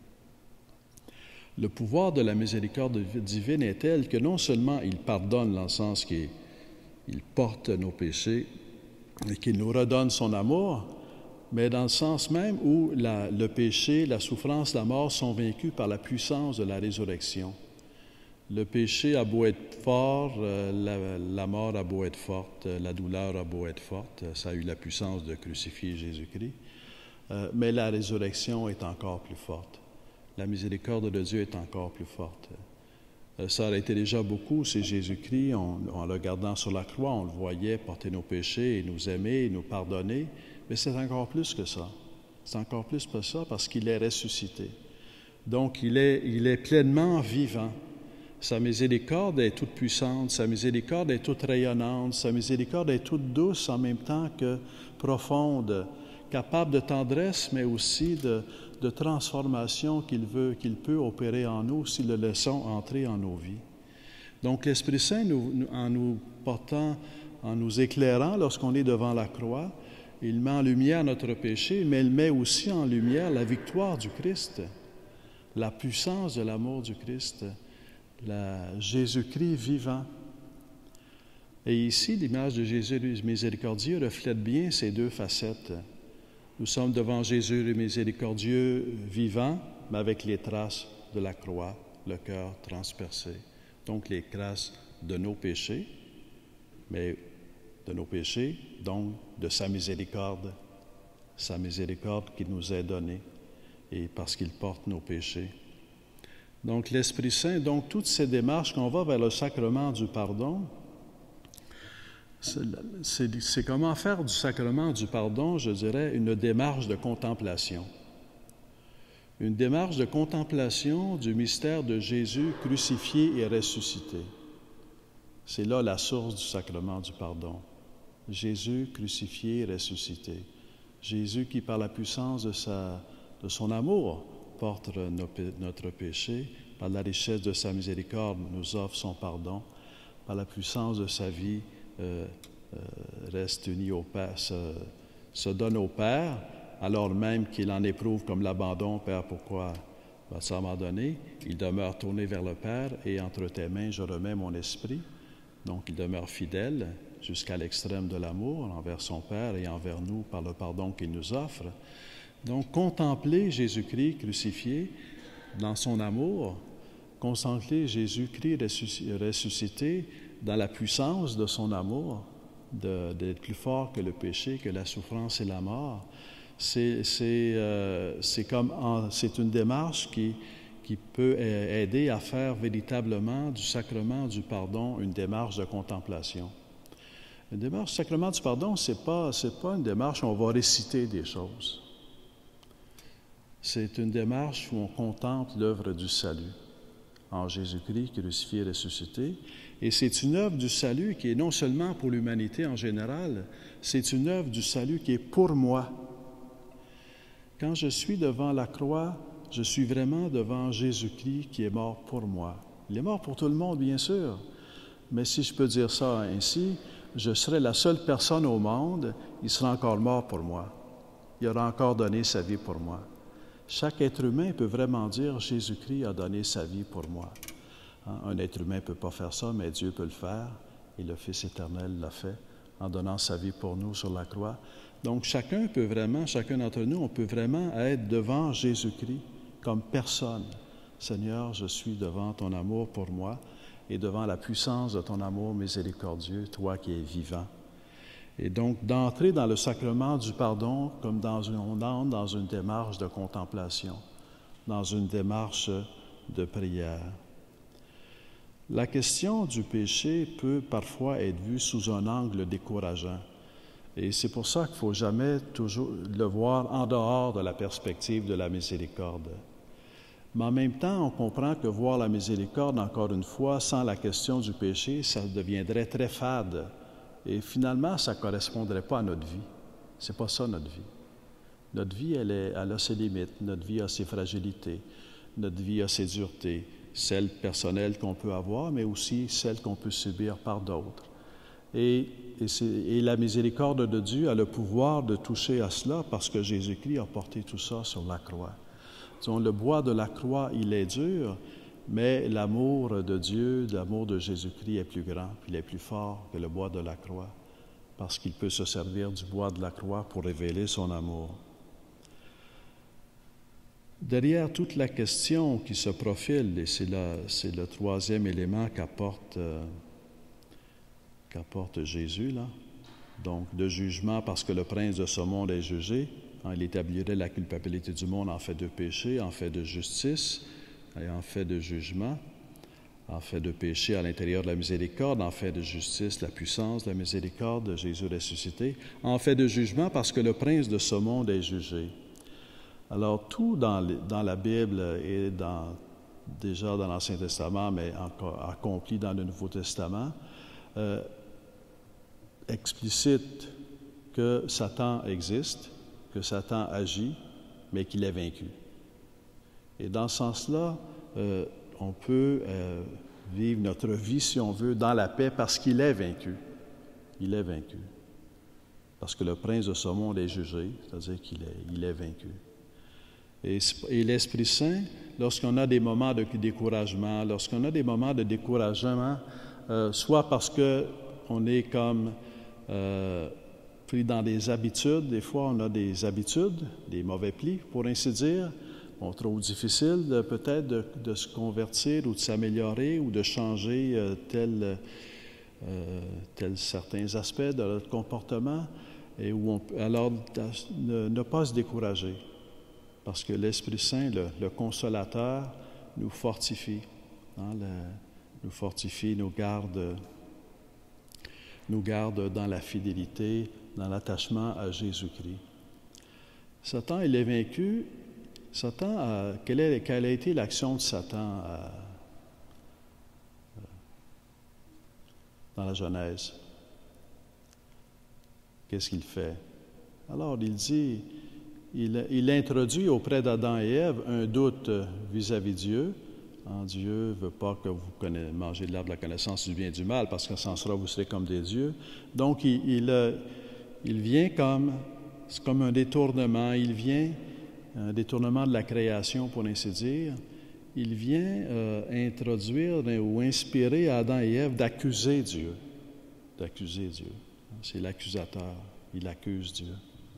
Le pouvoir de la miséricorde divine est tel que non seulement il pardonne dans le sens qu'il porte nos péchés, et qu'il nous redonne son amour, mais dans le sens même où la, le péché, la souffrance, la mort sont vaincus par la puissance de la résurrection. Le péché a beau être fort, euh, la, la mort a beau être forte, la douleur a beau être forte, ça a eu la puissance de crucifier Jésus-Christ, euh, mais la résurrection est encore plus forte. La miséricorde de Dieu est encore plus forte. Euh, ça aurait été déjà beaucoup si Jésus-Christ, en, en le gardant sur la croix, on le voyait porter nos péchés et nous aimer et nous pardonner, mais c'est encore plus que ça. C'est encore plus que ça parce qu'il est ressuscité. Donc, il est, il est pleinement vivant. Sa miséricorde est toute puissante, sa miséricorde est toute rayonnante, sa miséricorde est toute douce en même temps que profonde, capable de tendresse, mais aussi de, de transformation qu'il veut, qu'il peut opérer en nous si le laissons entrer en nos vies. Donc l'Esprit Saint, nous, en nous portant, en nous éclairant lorsqu'on est devant la croix, il met en lumière notre péché, mais il met aussi en lumière la victoire du Christ, la puissance de l'amour du Christ, la Jésus-Christ vivant. Et ici, l'image de Jésus miséricordieux reflète bien ces deux facettes. Nous sommes devant Jésus le miséricordieux vivant, mais avec les traces de la croix, le cœur transpercé. Donc les traces de nos péchés, mais de nos péchés, donc de sa miséricorde, sa miséricorde qui nous est donnée, et parce qu'il porte nos péchés. Donc l'Esprit Saint, donc toutes ces démarches qu'on va vers le sacrement du pardon, c'est, c'est, c'est comment faire du sacrement du pardon, je dirais, une démarche de contemplation. Une démarche de contemplation du mystère de Jésus crucifié et ressuscité. C'est là la source du sacrement du pardon. Jésus crucifié et ressuscité. Jésus qui, par la puissance de, sa, de son amour, porte nos, notre péché, par la richesse de sa miséricorde, nous offre son pardon, par la puissance de sa vie, euh, euh, reste uni au Père, se, se donne au Père, alors même qu'il en éprouve comme l'abandon. Père, pourquoi vas-tu m'abandonner? Il demeure tourné vers le Père, et entre tes mains, je remets mon esprit. Donc, il demeure fidèle jusqu'à l'extrême de l'amour envers son Père et envers nous par le pardon qu'il nous offre. Donc, contempler Jésus-Christ crucifié dans son amour, contempler Jésus-Christ ressuscité dans la puissance de son amour, de, d'être plus fort que le péché, que la souffrance et la mort, c'est, c'est, euh, c'est, comme en, c'est une démarche qui, qui peut aider à faire véritablement du sacrement du pardon une démarche de contemplation. Une démarche du sacrement du pardon, ce n'est pas, c'est pas une démarche où on va réciter des choses. C'est une démarche où on contemple l'œuvre du salut en Jésus-Christ crucifié et ressuscité. Et c'est une œuvre du salut qui est non seulement pour l'humanité en général, c'est une œuvre du salut qui est pour moi. Quand je suis devant la croix, je suis vraiment devant Jésus-Christ qui est mort pour moi. Il est mort pour tout le monde, bien sûr, mais si je peux dire ça ainsi, je serai la seule personne au monde, il sera encore mort pour moi. Il aura encore donné sa vie pour moi. Chaque être humain peut vraiment dire « Jésus-Christ a donné sa vie pour moi ». Hein? Un être humain ne peut pas faire ça, mais Dieu peut le faire, et le Fils éternel l'a fait en donnant sa vie pour nous sur la croix. Donc chacun peut vraiment, chacun d'entre nous, on peut vraiment être devant Jésus-Christ comme personne. Seigneur, je suis devant ton amour pour moi et devant la puissance de ton amour miséricordieux, toi qui es vivant. Et donc, d'entrer dans le sacrement du pardon comme dans une, on entre dans une démarche de contemplation, dans une démarche de prière. La question du péché peut parfois être vue sous un angle décourageant. Et c'est pour ça qu'il ne faut jamais toujours le voir en dehors de la perspective de la miséricorde. Mais en même temps, on comprend que voir la miséricorde, encore une fois, sans la question du péché, ça deviendrait très fade. Et finalement, ça ne correspondrait pas à notre vie. Ce n'est pas ça, notre vie. Notre vie, elle, est, elle a ses limites. Notre vie a ses fragilités. Notre vie a ses duretés. Celles personnelles qu'on peut avoir, mais aussi celles qu'on peut subir par d'autres. Et, et, c'est, et la miséricorde de Dieu a le pouvoir de toucher à cela parce que Jésus-Christ a porté tout ça sur la croix. Disons, le bois de la croix, il est dur, mais l'amour de Dieu, l'amour de Jésus-Christ est plus grand, puis il est plus fort que le bois de la croix. parce qu'il peut se servir du bois de la croix pour révéler son amour. Derrière toute la question qui se profile, et c'est, la, c'est le troisième élément qu'apporte, euh, qu'apporte Jésus, là, donc de jugement parce que le prince de ce monde est jugé, hein, il établirait la culpabilité du monde en fait de péché, en fait de justice et en fait de jugement, en fait de péché à l'intérieur de la miséricorde, en fait de justice, la puissance de la miséricorde de Jésus ressuscité, en fait de jugement parce que le prince de ce monde est jugé. Alors, tout dans, les, dans la Bible et dans, déjà dans l'Ancien Testament, mais encore accompli dans le Nouveau Testament, euh, explicite que Satan existe, que Satan agit, mais qu'il est vaincu. Et dans ce sens-là, euh, on peut euh, vivre notre vie, si on veut, dans la paix parce qu'il est vaincu. Il est vaincu. Parce que le prince de ce monde est jugé, c'est-à-dire qu'il est, il est vaincu. Et, et l'Esprit Saint, lorsqu'on a des moments de découragement, lorsqu'on a des moments de découragement, euh, soit parce qu'on est comme euh, pris dans des habitudes, des fois on a des habitudes, des mauvais plis, pour ainsi dire, bon, trop difficile de, peut-être de, de se convertir ou de s'améliorer ou de changer euh, tel, euh, tel certains aspects de notre comportement, et où on, alors ne, ne pas se décourager. Parce que l'Esprit Saint, le, le Consolateur, nous fortifie, hein, le, nous fortifie, nous garde, nous garde dans la fidélité, dans l'attachement à Jésus-Christ. Satan, il est vaincu. Satan, a, quelle, est, quelle a été l'action de Satan à, dans la Genèse? Qu'est-ce qu'il fait? Alors, il dit... Il, il introduit auprès d'Adam et Ève un doute vis-à-vis de Dieu. En Dieu ne veut pas que vous connaissez, mangez de l'arbre de la connaissance du bien et du mal, parce que sans cela, vous serez comme des dieux. Donc, il, il, il vient comme, c'est comme un détournement, il vient, un détournement de la création, pour ainsi dire. Il vient euh, introduire ou inspirer Adam et Ève d'accuser Dieu. D'accuser Dieu. C'est l'accusateur. Il accuse Dieu.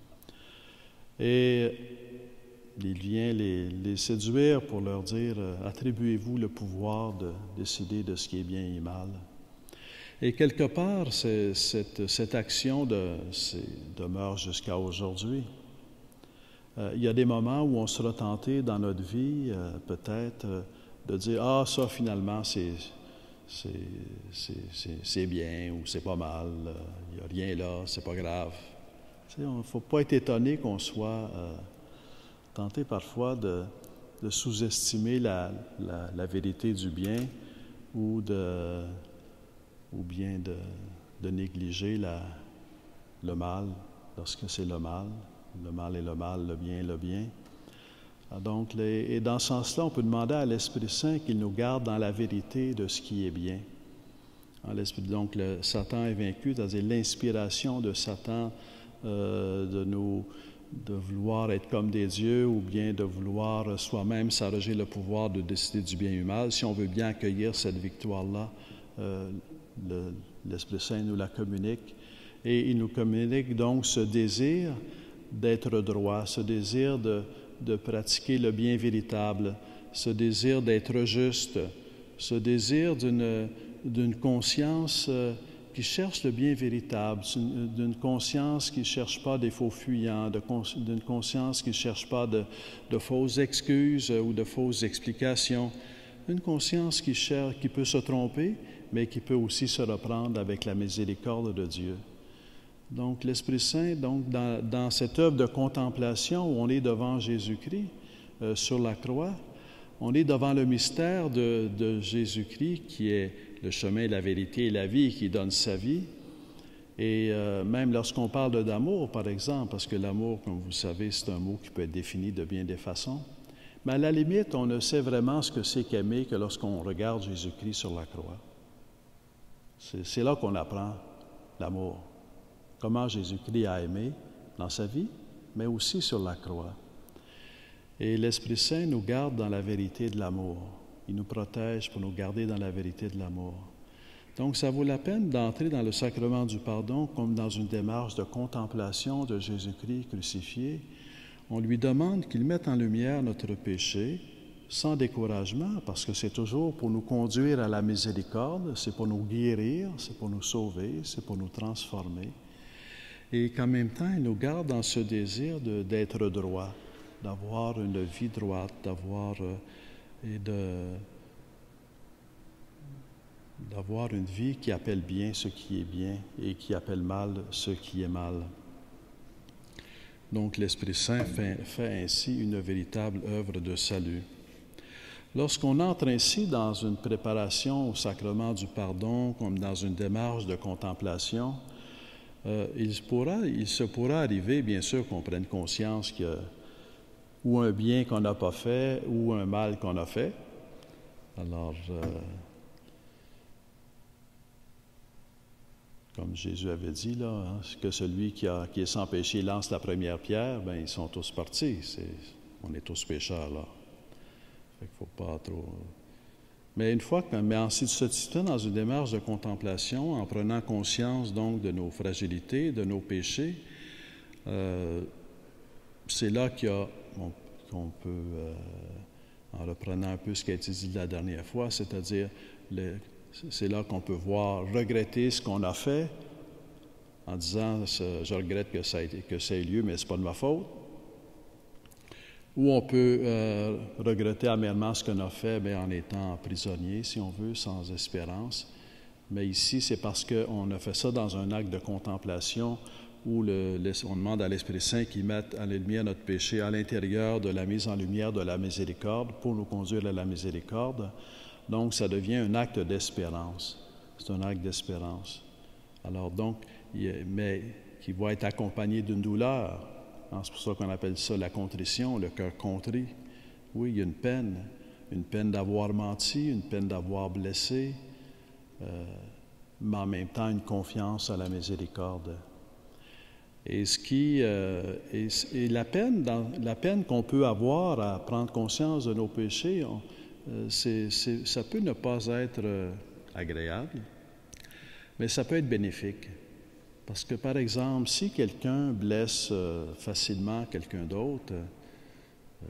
Et il vient les, les séduire pour leur dire euh, « Attribuez-vous le pouvoir de décider de ce qui est bien et mal. » Et quelque part, c'est, cette, cette action de, demeure jusqu'à aujourd'hui. Euh, il y a des moments où on sera tenté dans notre vie, euh, peut-être, euh, de dire « Ah, ça, finalement, c'est, c'est, c'est, c'est, c'est bien ou c'est pas mal, il n'y a rien là, c'est pas grave. » Il ne faut pas être étonné qu'on soit euh, tenté parfois de, de sous-estimer la, la, la vérité du bien ou, de, ou bien de, de négliger la, le mal lorsque c'est le mal. Le mal est le mal, le bien est le bien. Donc, les, et dans ce sens-là, on peut demander à l'Esprit Saint qu'il nous garde dans la vérité de ce qui est bien. L'Esprit, donc, le Satan est vaincu, c'est-à-dire l'inspiration de Satan Euh, de nous, de vouloir être comme des dieux ou bien de vouloir soi-même s'arroger le pouvoir de décider du bien et du mal. Si on veut bien accueillir cette victoire-là, euh, le, l'Esprit Saint nous la communique et il nous communique donc ce désir d'être droit, ce désir de, de pratiquer le bien véritable, ce désir d'être juste, ce désir d'une, d'une conscience euh, qui cherche le bien véritable, d'une conscience qui ne cherche pas des faux fuyants, de cons, d'une conscience qui ne cherche pas de, de fausses excuses ou de fausses explications, une conscience qui, cherche, qui peut se tromper, mais qui peut aussi se reprendre avec la miséricorde de Dieu. Donc, l'Esprit Saint, donc, dans, dans cette œuvre de contemplation où on est devant Jésus-Christ euh, sur la croix, on est devant le mystère de, de Jésus-Christ qui est le chemin, la vérité et la vie, qui donne sa vie. Et euh, même lorsqu'on parle d'amour, par exemple, parce que l'amour, comme vous savez, c'est un mot qui peut être défini de bien des façons, mais à la limite, on ne sait vraiment ce que c'est qu'aimer que lorsqu'on regarde Jésus-Christ sur la croix. C'est, c'est là qu'on apprend l'amour. Comment Jésus-Christ a aimé dans sa vie, mais aussi sur la croix. Et l'Esprit Saint nous garde dans la vérité de l'amour. Il nous protège pour nous garder dans la vérité de l'amour. Donc, ça vaut la peine d'entrer dans le sacrement du pardon comme dans une démarche de contemplation de Jésus-Christ crucifié. On lui demande qu'il mette en lumière notre péché, sans découragement, parce que c'est toujours pour nous conduire à la miséricorde, c'est pour nous guérir, c'est pour nous sauver, c'est pour nous transformer. Et qu'en même temps, il nous garde dans ce désir de, d'être droit, d'avoir une vie droite, d'avoir euh, et de, d'avoir une vie qui appelle bien ce qui est bien et qui appelle mal ce qui est mal. Donc l'Esprit Saint fait, fait ainsi une véritable œuvre de salut. Lorsqu'on entre ainsi dans une préparation au sacrement du pardon, comme dans une démarche de contemplation, euh, il, pourra, il se pourra arriver, bien sûr, qu'on prenne conscience qu'il y a ou un bien qu'on n'a pas fait, ou un mal qu'on a fait. Alors, euh, comme Jésus avait dit, là, hein, que celui qui, a, qui est sans péché lance la première pierre, bien, ils sont tous partis. C'est, on est tous pécheurs, là. Fait qu'il faut pas trop... Mais une fois que, mais en se situant dans une démarche de contemplation, en prenant conscience donc de nos fragilités, de nos péchés, euh, c'est là qu'il y a, on, qu'on peut, euh, en reprenant un peu ce qui a été dit la dernière fois, c'est-à-dire, le, c'est là qu'on peut voir regretter ce qu'on a fait, en disant, je regrette que ça, a été, que ça ait lieu, mais ce n'est pas de ma faute. Ou on peut euh, regretter amèrement ce qu'on a fait, bien, en étant prisonnier, si on veut, sans espérance. Mais ici, c'est parce qu'on a fait ça dans un acte de contemplation où le, le, on demande à l'Esprit Saint qu'il mette à la lumière notre péché à l'intérieur de la mise en lumière de la miséricorde pour nous conduire à la miséricorde. Donc, ça devient un acte d'espérance. C'est un acte d'espérance. Alors donc, il, mais qui va être accompagné d'une douleur. C'est pour ça qu'on appelle ça la contrition, le cœur contrit. Oui, il y a une peine, une peine d'avoir menti, une peine d'avoir blessé, euh, mais en même temps une confiance à la miséricorde. Et ce qui, euh, et, et la peine, dans, la peine qu'on peut avoir à prendre conscience de nos péchés, on, euh, c'est, c'est, ça peut ne pas être euh, agréable, mais ça peut être bénéfique. Parce que, par exemple, si quelqu'un blesse euh, facilement quelqu'un d'autre, euh,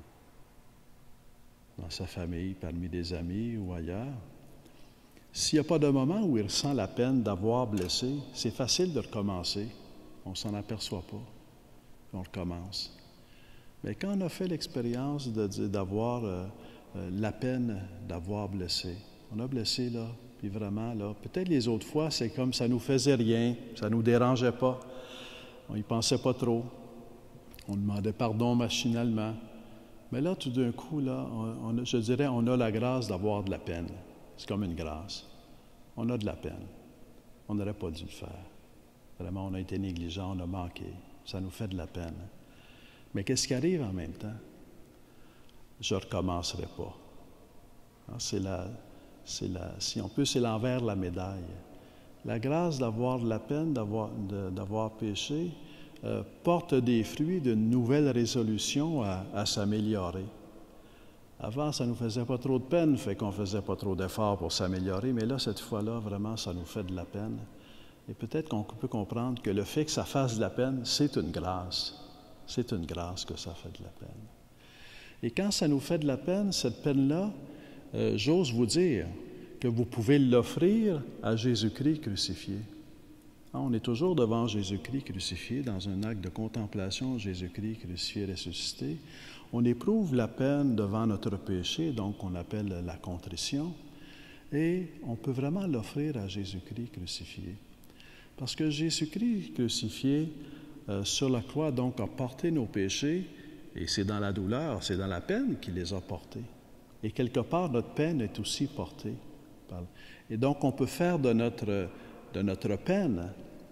dans sa famille, parmi des amis ou ailleurs, s'il n'y a pas de moment où il ressent la peine d'avoir blessé, c'est facile de recommencer. On ne s'en aperçoit pas. Puis on recommence. Mais quand on a fait l'expérience de, de, d'avoir euh, euh, la peine d'avoir blessé, on a blessé, là, puis vraiment, là, peut-être les autres fois, c'est comme ça nous faisait rien, ça nous dérangeait pas, on y pensait pas trop, on demandait pardon machinalement. Mais là, tout d'un coup, là, on, on, je dirais, on a la grâce d'avoir de la peine. C'est comme une grâce. On a de la peine. On n'aurait pas dû le faire. Vraiment, on a été négligent, on a manqué. Ça nous fait de la peine. Mais qu'est-ce qui arrive en même temps? Je ne recommencerai pas. Alors, c'est la... C'est la, si on peut, c'est l'envers de la médaille. La grâce d'avoir de la peine, d'avoir, de, d'avoir péché, euh, porte des fruits d'une nouvelle résolution à, à s'améliorer. Avant, ça ne nous faisait pas trop de peine, fait qu'on ne faisait pas trop d'efforts pour s'améliorer, mais là, cette fois-là, vraiment, ça nous fait de la peine. Et peut-être qu'on peut comprendre que le fait que ça fasse de la peine, c'est une grâce. C'est une grâce que ça fait de la peine. Et quand ça nous fait de la peine, cette peine-là, Euh, j'ose vous dire que vous pouvez l'offrir à Jésus-Christ crucifié. Hein, on est toujours devant Jésus-Christ crucifié, dans un acte de contemplation, Jésus-Christ crucifié, ressuscité. On éprouve la peine devant notre péché, donc on appelle la contrition, et on peut vraiment l'offrir à Jésus-Christ crucifié. Parce que Jésus-Christ crucifié euh, sur la croix, donc, a porté nos péchés, et c'est dans la douleur, c'est dans la peine qu'il les a portés. Et quelque part, notre peine est aussi portée. Et donc, on peut faire de notre, de notre peine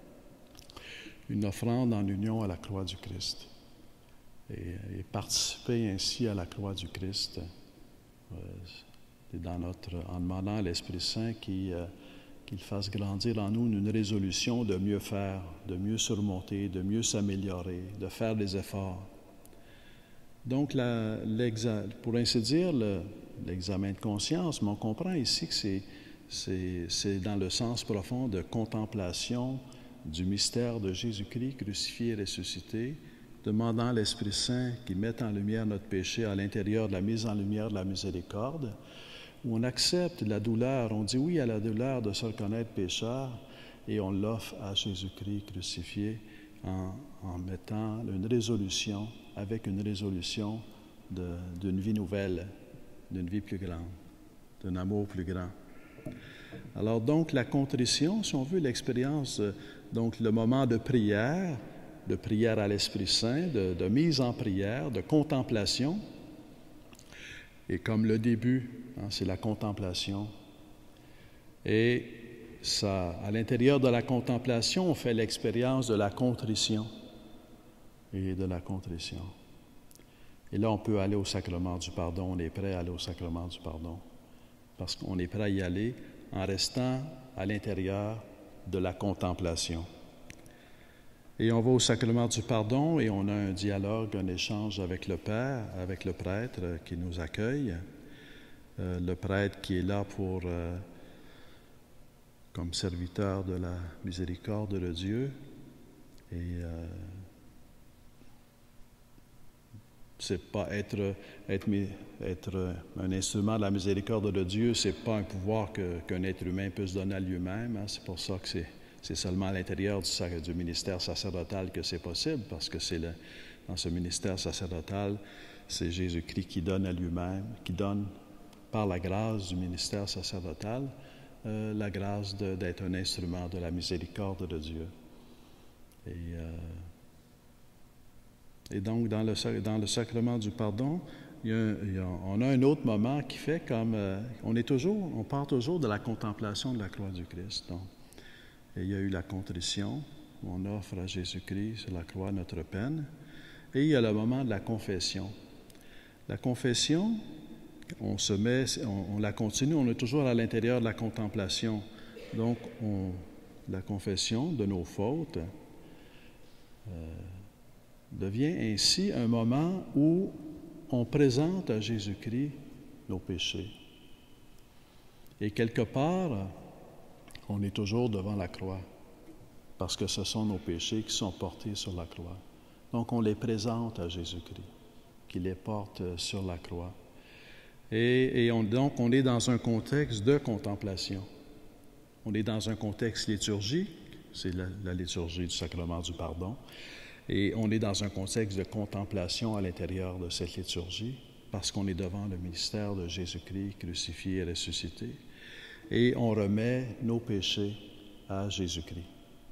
une offrande en union à la croix du Christ. Et, et participer ainsi à la croix du Christ euh, dans notre, en demandant à l'Esprit Saint qu'il, euh, qu'il fasse grandir en nous une résolution de mieux faire, de mieux surmonter, de mieux s'améliorer, de faire des efforts. Donc, la, pour ainsi dire, le, l'examen de conscience, mais on comprend ici que c'est, c'est dans le sens profond de contemplation du mystère de Jésus-Christ crucifié et ressuscité, demandant à l'Esprit Saint qu'il mette en lumière notre péché à l'intérieur de la mise en lumière de la miséricorde, où on accepte la douleur, on dit oui à la douleur de se reconnaître pécheur, et on l'offre à Jésus-Christ crucifié en, en mettant une résolution, avec une résolution d'une vie nouvelle, d'une vie plus grande, d'un amour plus grand. Alors donc, la contrition, si on veut, l'expérience, donc le moment de prière, de prière à l'Esprit Saint, de, de mise en prière, de contemplation, et comme le début, hein, c'est la contemplation. Et ça, à l'intérieur de la contemplation, on fait l'expérience de la contrition et de la contrition. Et là, on peut aller au sacrement du pardon, on est prêt à aller au sacrement du pardon, parce qu'on est prêt à y aller en restant à l'intérieur de la contemplation. Et on va au sacrement du pardon et on a un dialogue, un échange avec le Père, avec le prêtre qui nous accueille, euh, le prêtre qui est là pour, euh, comme serviteur de la miséricorde de Dieu. Et euh, c'est pas être, être, être un instrument de la miséricorde de Dieu, c'est pas un pouvoir que, qu'un être humain peut se donner à lui-même. Hein. C'est pour ça que c'est, c'est seulement à l'intérieur du, du ministère sacerdotal que c'est possible, parce que c'est le, dans ce ministère sacerdotal, c'est Jésus-Christ qui donne à lui-même, qui donne par la grâce du ministère sacerdotal, euh, la grâce de, d'être un instrument de la miséricorde de Dieu. Et... Euh, Et donc, dans le, dans le sacrement du pardon, il y a un, il y a, on a un autre moment qui fait comme... Euh, on est toujours, on part toujours de la contemplation de la croix du Christ. Donc, et il y a eu la contrition, on offre à Jésus-Christ sur la croix notre peine. Et il y a le moment de la confession. La confession, on se met, on, on la continue, on est toujours à l'intérieur de la contemplation. Donc, on, la confession de nos fautes... Euh, devient ainsi un moment où on présente à Jésus-Christ nos péchés. Et quelque part, on est toujours devant la croix, parce que ce sont nos péchés qui sont portés sur la croix. Donc, on les présente à Jésus-Christ, qui les porte sur la croix. Et, et on, donc, on est dans un contexte de contemplation. On est dans un contexte liturgique, c'est la, la liturgie du sacrement du pardon. Et on est dans un contexte de contemplation à l'intérieur de cette liturgie, parce qu'on est devant le mystère de Jésus-Christ crucifié et ressuscité. Et on remet nos péchés à Jésus-Christ.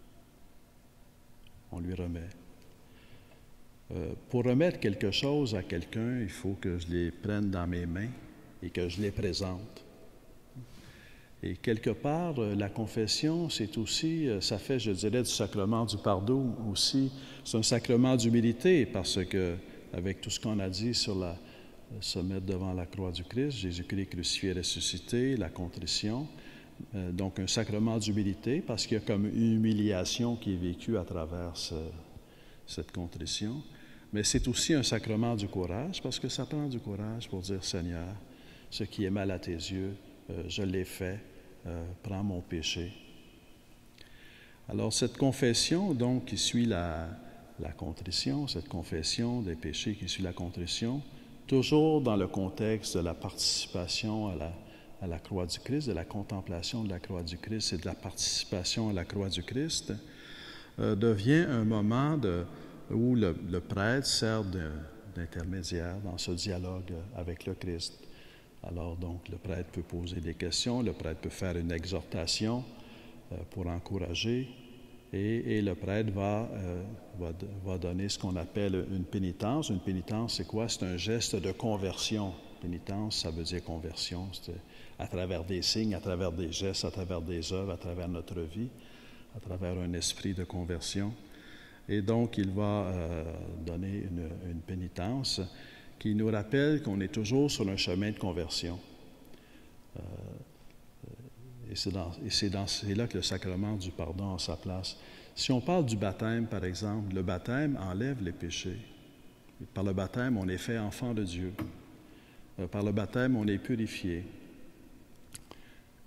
On lui remet. Euh, pour remettre quelque chose à quelqu'un, il faut que je les prenne dans mes mains et que je les présente. Et quelque part, la confession, c'est aussi, ça fait, je dirais, du sacrement du pardon aussi, c'est un sacrement d'humilité, parce que, avec tout ce qu'on a dit sur la, se mettre devant la croix du Christ, Jésus-Christ crucifié et ressuscité, la contrition, euh, donc un sacrement d'humilité, parce qu'il y a comme une humiliation qui est vécue à travers ce, cette contrition, mais c'est aussi un sacrement du courage, parce que ça prend du courage pour dire, Seigneur, ce qui est mal à tes yeux, Euh, je l'ai fait, euh, prends mon péché. Alors, cette confession, donc, qui suit la, la contrition, cette confession des péchés qui suit la contrition, toujours dans le contexte de la participation à la, à la croix du Christ, de la contemplation de la croix du Christ et de la participation à la croix du Christ, euh, devient un moment de, où le, le prêtre sert de, d'intermédiaire dans ce dialogue avec le Christ. Alors, donc, le prêtre peut poser des questions, le prêtre peut faire une exhortation euh, pour encourager, et, et le prêtre va, euh, va, va donner ce qu'on appelle une pénitence. Une pénitence, c'est quoi? C'est un geste de conversion. Pénitence, ça veut dire conversion. C'est à travers des signes, à travers des gestes, à travers des œuvres, à travers notre vie, à travers un esprit de conversion. Et donc, il va euh, donner une, une pénitence qui nous rappelle qu'on est toujours sur un chemin de conversion. Euh, et c'est, dans, et c'est, dans, c'est là que le sacrement du pardon a sa place. Si on parle du baptême, par exemple, le baptême enlève les péchés. Par le baptême, on est fait enfant de Dieu. Euh, par le baptême, on est purifié.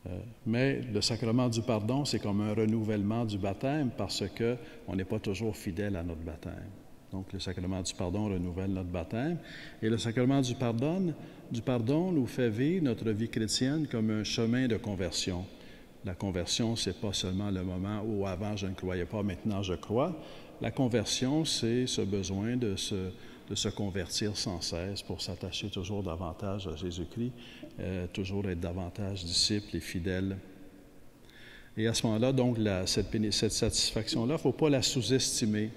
Euh, mais le sacrement du pardon, c'est comme un renouvellement du baptême parce qu'on n'est pas toujours fidèle à notre baptême. Donc, le sacrement du pardon renouvelle notre baptême. Et le sacrement du pardon, du pardon nous fait vivre notre vie chrétienne comme un chemin de conversion. La conversion, ce n'est pas seulement le moment où avant je ne croyais pas, maintenant je crois. La conversion, c'est ce besoin de se, de se convertir sans cesse pour s'attacher toujours davantage à Jésus-Christ, euh, toujours être davantage disciple et fidèle. Et à ce moment-là, donc, la, cette, cette satisfaction-là, il ne faut pas la sous-estimer.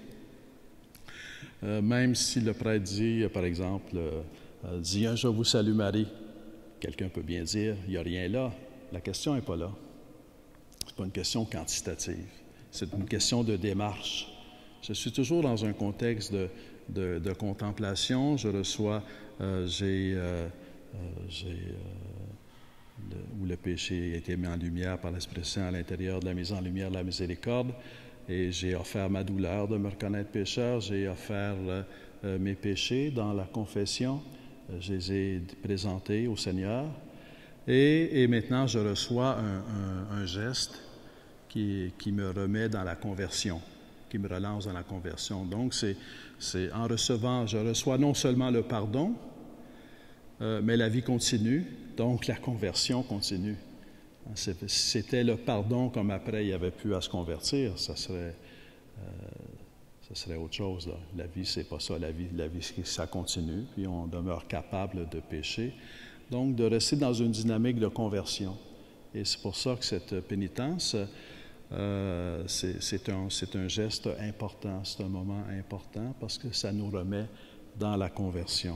Euh, même si le prêtre dit, euh, par exemple, euh, euh, dit un « Je vous salue Marie », quelqu'un peut bien dire « Il n'y a rien là ». La question n'est pas là. Ce n'est pas une question quantitative. C'est une question de démarche. Je suis toujours dans un contexte de, de, de contemplation. Je reçois, euh, j'ai, euh, euh, j'ai euh, le, où le péché a été mis en lumière par l'Esprit Saint à l'intérieur de la mise en lumière de la miséricorde. Et j'ai offert ma douleur de me reconnaître pécheur, j'ai offert euh, mes péchés dans la confession, euh, je les ai présentés au Seigneur. Et, et maintenant, je reçois un, un, un geste qui, qui me remet dans la conversion, qui me relance dans la conversion. Donc, c'est, c'est en recevant, je reçois non seulement le pardon, euh, mais la vie continue, donc la conversion continue. C'était le pardon comme après il avait pu à se convertir, ça serait, euh, ça serait autre chose. Là. La vie, c'est pas ça. La vie, la vie, ça continue, puis on demeure capable de pécher. Donc, de rester dans une dynamique de conversion. Et c'est pour ça que cette pénitence, euh, c'est, c'est, un, c'est un geste important, c'est un moment important parce que ça nous remet dans la conversion.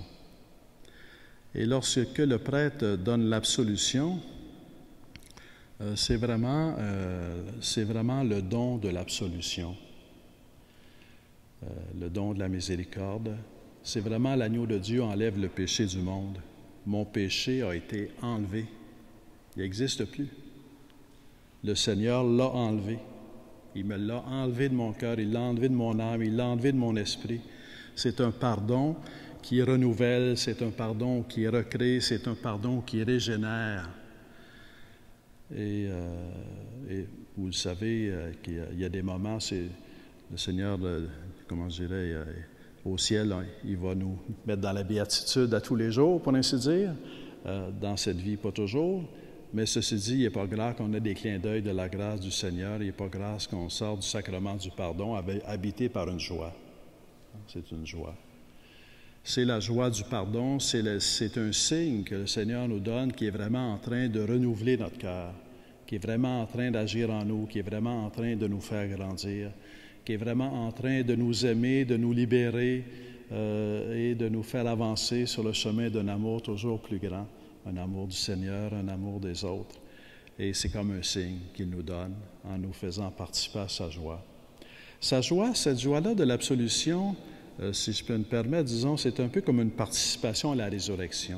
Et lorsque le prêtre donne l'absolution, Euh, c'est vraiment, euh, c'est vraiment le don de l'absolution, euh, le don de la miséricorde. C'est vraiment l'agneau de Dieu enlève le péché du monde. Mon péché a été enlevé. Il n'existe plus. Le Seigneur l'a enlevé. Il me l'a enlevé de mon cœur, il l'a enlevé de mon âme, il l'a enlevé de mon esprit. C'est un pardon qui renouvelle, c'est un pardon qui recrée, c'est un pardon qui régénère. Et, euh, et vous le savez, euh, qu'il y a, il y a des moments, c'est le Seigneur, le, comment je dirais, euh, au ciel, hein, il va nous mettre dans la béatitude à tous les jours, pour ainsi dire, euh, dans cette vie, pas toujours. Mais ceci dit, il n'est pas grave qu'on ait des clins d'œil de la grâce du Seigneur, il n'est pas grave qu'on sorte du sacrement du pardon habité par une joie. C'est une joie. C'est la joie du pardon, c'est, le, c'est un signe que le Seigneur nous donne qui est vraiment en train de renouveler notre cœur, qui est vraiment en train d'agir en nous, qui est vraiment en train de nous faire grandir, qui est vraiment en train de nous aimer, de nous libérer euh, et de nous faire avancer sur le chemin d'un amour toujours plus grand, un amour du Seigneur, un amour des autres. Et c'est comme un signe qu'il nous donne en nous faisant participer à sa joie. Sa joie, cette joie-là de l'absolution, Euh, si je peux me permettre, disons, c'est un peu comme une participation à la résurrection.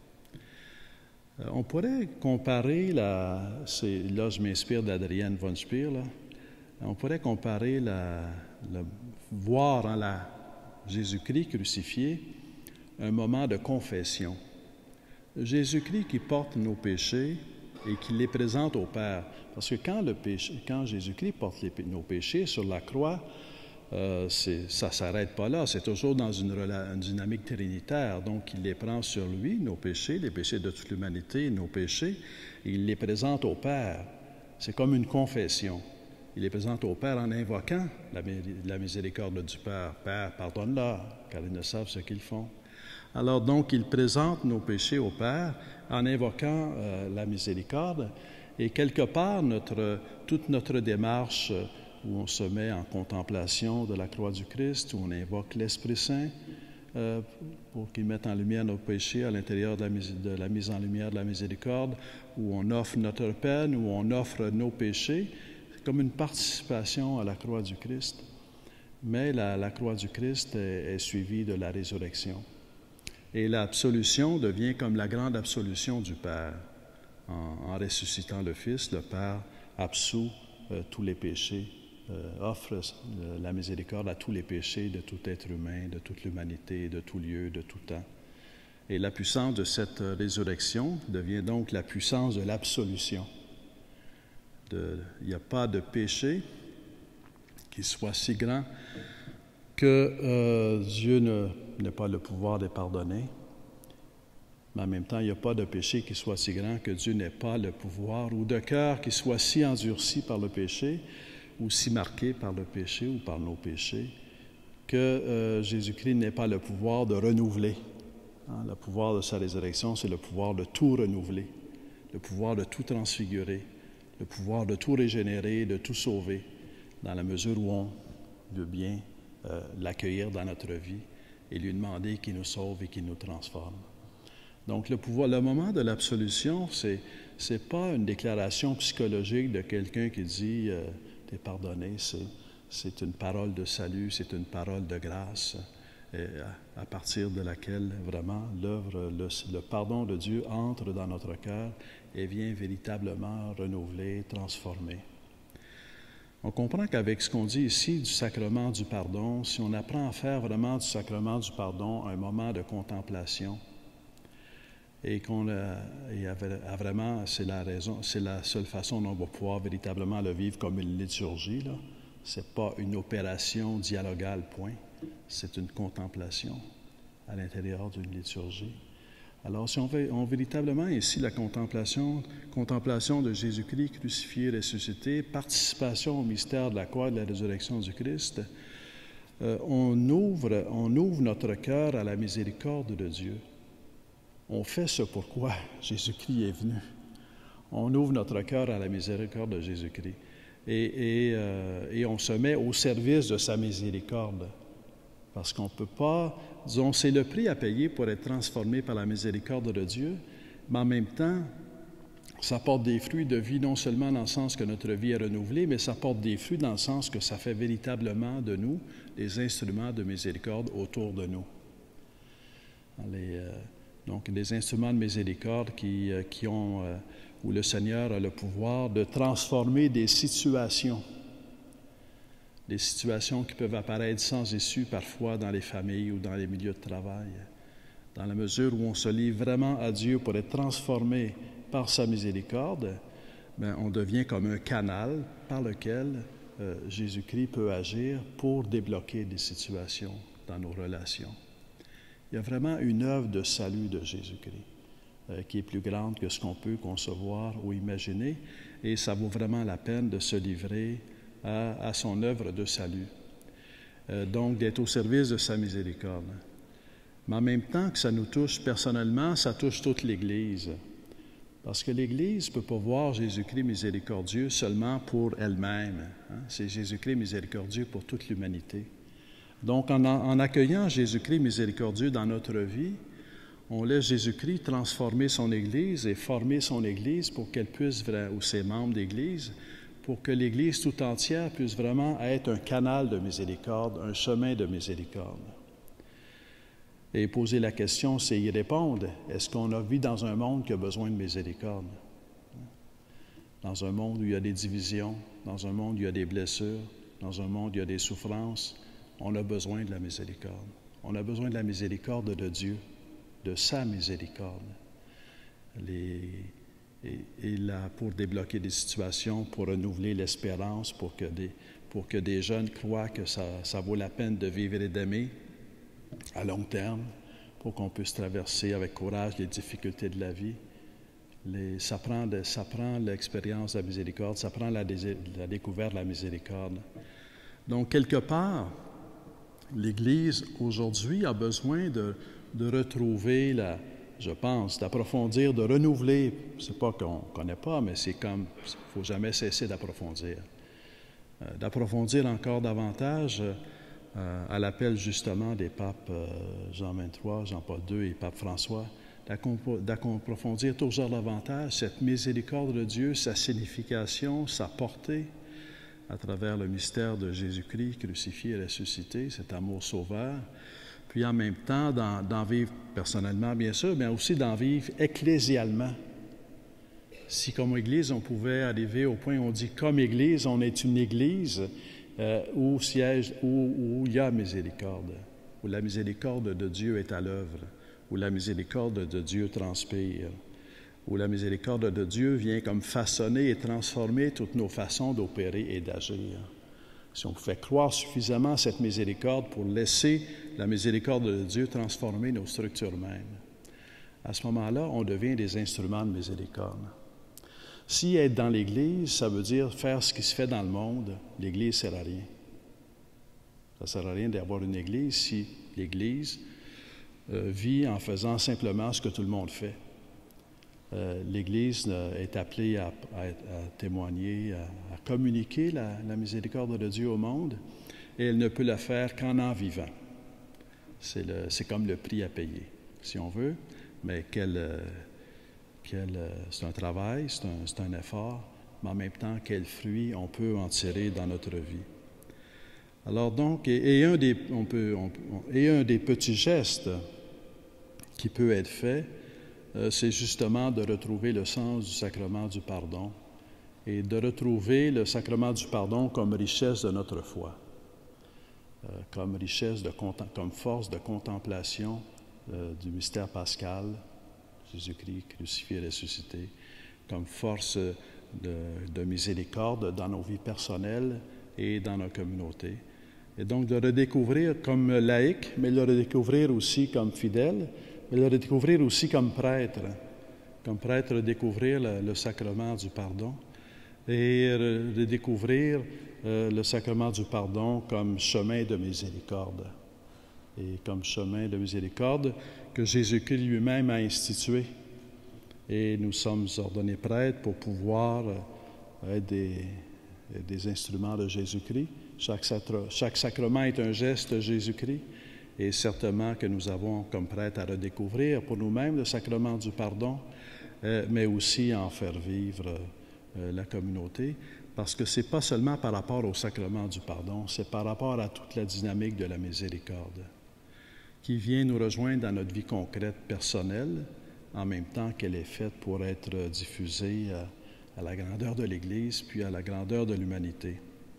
Euh, on pourrait comparer, la, c'est, là je m'inspire d'Adrienne von Speer, là, on pourrait comparer la, la, voir en la Jésus-Christ crucifié un moment de confession. Jésus-Christ qui porte nos péchés et qui les présente au Père. Parce que quand, le péché, quand Jésus-Christ porte les, nos péchés sur la croix, Euh, c'est, ça ne s'arrête pas là, c'est toujours dans une, une dynamique trinitaire. Donc, il les prend sur lui, nos péchés, les péchés de toute l'humanité, nos péchés, et il les présente au Père. C'est comme une confession. Il les présente au Père en invoquant la, la miséricorde du Père. Père, pardonne-leur, car ils ne savent ce qu'ils font. Alors, donc, il présente nos péchés au Père en invoquant euh, la miséricorde. Et quelque part, notre, toute notre démarche où on se met en contemplation de la croix du Christ, où on invoque l'Esprit Saint euh, pour qu'il mette en lumière nos péchés à l'intérieur de la, de la mise en lumière de la miséricorde, où on offre notre peine, où on offre nos péchés. C'est comme une participation à la croix du Christ. Mais la, la croix du Christ est, est suivie de la résurrection. Et l'absolution devient comme la grande absolution du Père. En, en ressuscitant le Fils, le Père absout euh, tous les péchés, Euh, offre euh, la miséricorde à tous les péchés de tout être humain, de toute l'humanité, de tout lieu, de tout temps. Et la puissance de cette euh, résurrection devient donc la puissance de l'absolution. il n'y a pas de péché qui soit si grand que euh, Dieu n'ait pas le pouvoir de pardonner. Mais en même temps, il n'y a pas de péché qui soit si grand que Dieu n'ait pas le pouvoir, ou de cœur qui soit si endurci par le péché, ou si marqué par le péché ou par nos péchés, que euh, Jésus-Christ n'ait pas le pouvoir de renouveler. Hein, le pouvoir de sa résurrection, c'est le pouvoir de tout renouveler, le pouvoir de tout transfigurer, le pouvoir de tout régénérer, de tout sauver, dans la mesure où on veut bien euh, l'accueillir dans notre vie et lui demander qu'il nous sauve et qu'il nous transforme. Donc, le pouvoir, le moment de l'absolution, c'est c'est pas une déclaration psychologique de quelqu'un qui dit euh, « t'es pardonné », c'est c'est une parole de salut, c'est une parole de grâce, et à, à partir de laquelle vraiment l'œuvre, le, le pardon de Dieu entre dans notre cœur et vient véritablement renouveler, transformer. On comprend qu'avec ce qu'on dit ici du sacrement du pardon, si on apprend à faire vraiment du sacrement du pardon un moment de contemplation, et qu'on a, et a, a vraiment, c'est la raison, c'est la seule façon dont on va pouvoir véritablement le vivre comme une liturgie, là. C'est pas une opération dialogale, point. C'est une contemplation à l'intérieur d'une liturgie. Alors, si on veut on, véritablement ici la contemplation, contemplation de Jésus-Christ crucifié, ressuscité, participation au mystère de la croix et de la résurrection du Christ, euh, on ouvre, on ouvre notre cœur à la miséricorde de Dieu. On fait ce pourquoi Jésus-Christ est venu. On ouvre notre cœur à la miséricorde de Jésus-Christ. Et, et, euh, et on se met au service de sa miséricorde. Parce qu'on ne peut pas, disons, c'est le prix à payer pour être transformé par la miséricorde de Dieu, mais en même temps, ça porte des fruits de vie, non seulement dans le sens que notre vie est renouvelée, mais ça porte des fruits dans le sens que ça fait véritablement de nous des instruments de miséricorde autour de nous. Les, euh, donc, des instruments de miséricorde qui, euh, qui ont... Euh, où le Seigneur a le pouvoir de transformer des situations, des situations qui peuvent apparaître sans issue parfois dans les familles ou dans les milieux de travail, dans la mesure où on se livre vraiment à Dieu pour être transformé par sa miséricorde, bien, on devient comme un canal par lequel euh, Jésus-Christ peut agir pour débloquer des situations dans nos relations. Il y a vraiment une œuvre de salut de Jésus-Christ euh, qui est plus grande que ce qu'on peut concevoir ou imaginer, et ça vaut vraiment la peine de se livrer à, à son œuvre de salut. Euh, donc, d'être au service de sa miséricorde. Mais en même temps que ça nous touche personnellement, ça touche toute l'Église. Parce que l'Église ne peut pas voir Jésus-Christ miséricordieux seulement pour elle-même. Hein? C'est Jésus-Christ miséricordieux pour toute l'humanité. Donc, en, en accueillant Jésus-Christ miséricordieux dans notre vie, on laisse Jésus-Christ transformer son Église et former son Église pour qu'elle puisse, ou ses membres d'Église, pour que l'Église tout entière puisse vraiment être un canal de miséricorde, un chemin de miséricorde. Et poser la question, c'est y répondre. Est-ce qu'on a vu dans un monde qui a besoin de miséricorde? Dans un monde où il y a des divisions, dans un monde où il y a des blessures, dans un monde où il y a des souffrances, on a besoin de la miséricorde. On a besoin de la miséricorde de Dieu, de sa miséricorde. Les, et, et là, pour débloquer des situations, pour renouveler l'espérance, pour que des, pour que des jeunes croient que ça, ça vaut la peine de vivre et d'aimer à long terme, pour qu'on puisse traverser avec courage les difficultés de la vie. Les, ça, prend de, ça prend l'expérience de la miséricorde, ça prend la, la découverte de la miséricorde. Donc, quelque part, l'Église, aujourd'hui, a besoin de, de retrouver, la, je pense, d'approfondir, de renouveler. C'est pas qu'on ne connaît pas, mais c'est comme, il ne faut jamais cesser d'approfondir. Euh, d'approfondir encore davantage euh, à l'appel, justement, des papes euh, Jean vingt-trois, Jean-Paul deux et pape François, d'approfondir toujours davantage cette miséricorde de Dieu, sa signification, sa portée, à travers le mystère de Jésus-Christ crucifié et ressuscité, cet amour sauveur, puis en même temps d'en, d'en vivre personnellement, bien sûr, mais aussi d'en vivre ecclésialement. Si comme Église, on pouvait arriver au point où on dit comme Église, on est une Église euh, où siège, où, où il y a miséricorde, où la miséricorde de Dieu est à l'œuvre, où la miséricorde de Dieu transpire. où la miséricorde de Dieu vient comme façonner et transformer toutes nos façons d'opérer et d'agir. Si on pouvait croire suffisamment à cette miséricorde pour laisser la miséricorde de Dieu transformer nos structures mêmes, à ce moment-là, on devient des instruments de miséricorde. Si être dans l'Église, ça veut dire faire ce qui se fait dans le monde, l'Église ne sert à rien. Ça ne sert à rien d'avoir une Église si l'Église euh, vit en faisant simplement ce que tout le monde fait. Euh, L'Église est appelée à, à, à témoigner, à, à communiquer la, la miséricorde de Dieu au monde, et elle ne peut la faire qu'en en vivant. C'est, le, c'est comme le prix à payer, si on veut, mais quel, euh, quel, euh, c'est un travail, c'est un, c'est un effort, mais en même temps, quel fruit on peut en tirer dans notre vie. Alors donc, et, et, un, des, on peut, on, et un des petits gestes qui peut être fait, Euh, c'est justement de retrouver le sens du sacrement du pardon et de retrouver le sacrement du pardon comme richesse de notre foi, euh, comme richesse, de, comme force de contemplation euh, du mystère pascal, Jésus-Christ crucifié et ressuscité, comme force de, de miséricorde dans nos vies personnelles et dans nos communautés. Et donc de redécouvrir comme laïc, mais de le redécouvrir aussi comme fidèle, mais le redécouvrir aussi comme prêtre, comme prêtre, découvrir le, le sacrement du pardon et redécouvrir euh, le sacrement du pardon comme chemin de miséricorde et comme chemin de miséricorde que Jésus-Christ lui-même a institué. Et nous sommes ordonnés prêtres pour pouvoir euh, être des, des instruments de Jésus-Christ. Chaque, sacre, chaque sacrement est un geste de Jésus-Christ. Et certainement que nous avons comme prêtres à redécouvrir pour nous-mêmes le sacrement du pardon, euh, mais aussi à en faire vivre euh, la communauté, parce que ce n'est pas seulement par rapport au sacrement du pardon, c'est par rapport à toute la dynamique de la miséricorde qui vient nous rejoindre dans notre vie concrète personnelle, en même temps qu'elle est faite pour être diffusée à, à la grandeur de l'Église, puis à la grandeur de l'humanité.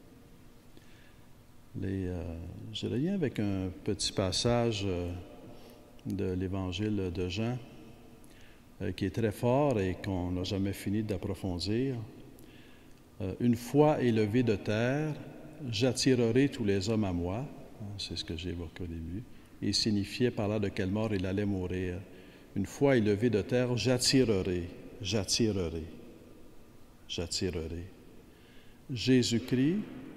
Les, euh, je reviens avec un petit passage euh, de l'Évangile de Jean euh, qui est très fort et qu'on n'a jamais fini d'approfondir. Euh, Une fois élevé de terre, j'attirerai tous les hommes à moi. C'est ce que j'évoquais au début. Il signifiait par là de quelle mort il allait mourir. Une fois élevé de terre, j'attirerai, j'attirerai, j'attirerai. Jésus-Christ,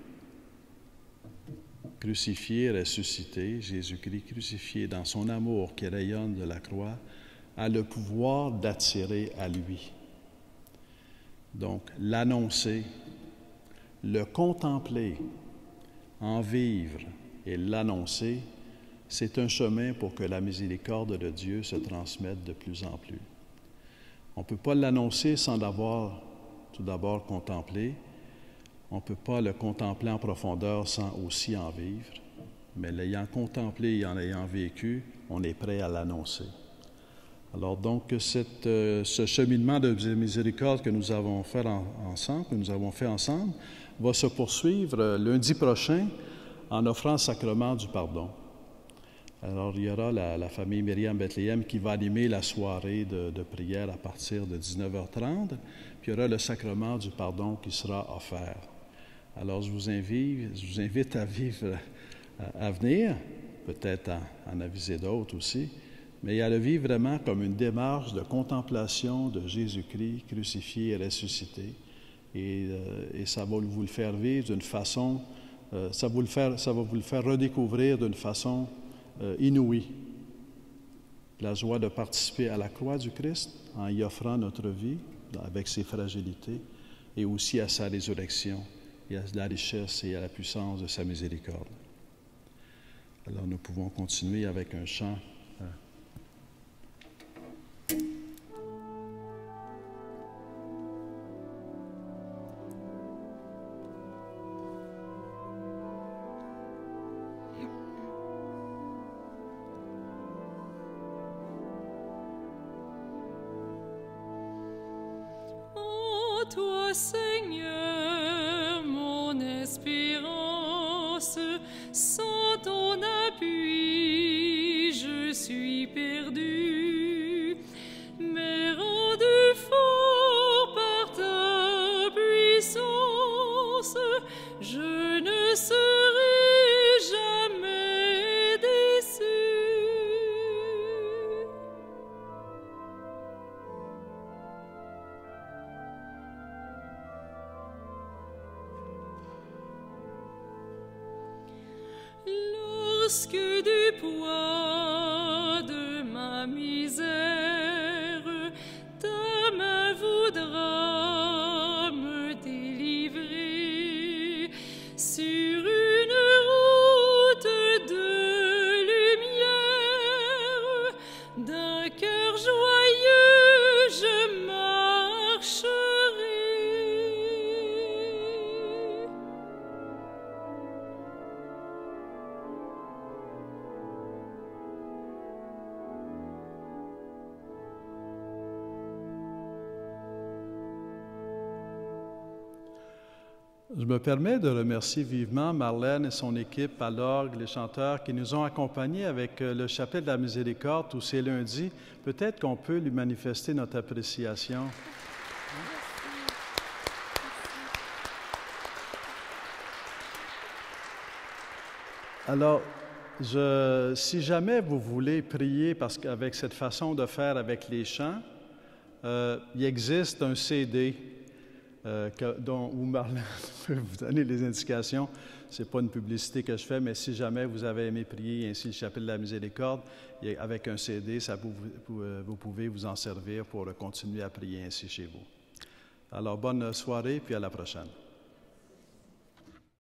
crucifié, ressuscité, Jésus-Christ crucifié dans son amour qui rayonne de la croix, a le pouvoir d'attirer à lui. Donc, l'annoncer, le contempler, en vivre et l'annoncer, c'est un chemin pour que la miséricorde de Dieu se transmette de plus en plus. On ne peut pas l'annoncer sans l'avoir tout d'abord contemplé. On ne peut pas le contempler en profondeur sans aussi en vivre, mais l'ayant contemplé et en ayant vécu, on est prêt à l'annoncer. Alors donc, cette, euh, ce cheminement de miséricorde que nous avons fait en, ensemble, que nous avons fait ensemble, va se poursuivre euh, lundi prochain en offrant le sacrement du pardon. Alors, il y aura la, la famille Myriam Bethléem qui va animer la soirée de, de prière à partir de dix-neuf heures trente, puis il y aura le sacrement du pardon qui sera offert. Alors, je vous invite, je vous invite à vivre, à, à venir, peut-être à, à en aviser d'autres aussi, mais à le vivre vraiment comme une démarche de contemplation de Jésus-Christ crucifié et ressuscité. Et, euh, et ça va vous le faire vivre d'une façon, euh, ça, vous le faire, ça va vous le faire redécouvrir d'une façon euh, inouïe. La joie de participer à la croix du Christ en y offrant notre vie avec ses fragilités et aussi à sa résurrection et à la richesse et à la puissance de sa miséricorde. Alors nous pouvons continuer avec un chant. Toi, Seigneur, mon espérance, sans ton appui, je suis perdu. Mais rendu Parce que du poids de ma misère, ta main voudra me délivrer sur une route de lumière. D'un cœur joyeux, je marcherai. Je me permets de remercier vivement Marlène et son équipe à l'orgue, les chanteurs qui nous ont accompagnés avec le chapelet de la miséricorde tous ces lundis. Peut-être qu'on peut lui manifester notre appréciation. Alors, je, si jamais vous voulez prier, parce qu'avec cette façon de faire avec les chants, euh, il existe un C D Euh, que, dont, où Marlène peut vous donner les indications. Ce n'est pas une publicité que je fais, mais si jamais vous avez aimé prier ainsi le chapelet de la miséricorde, avec un C D, ça, vous, vous, vous pouvez vous en servir pour continuer à prier ainsi chez vous. Alors, bonne soirée, puis à la prochaine.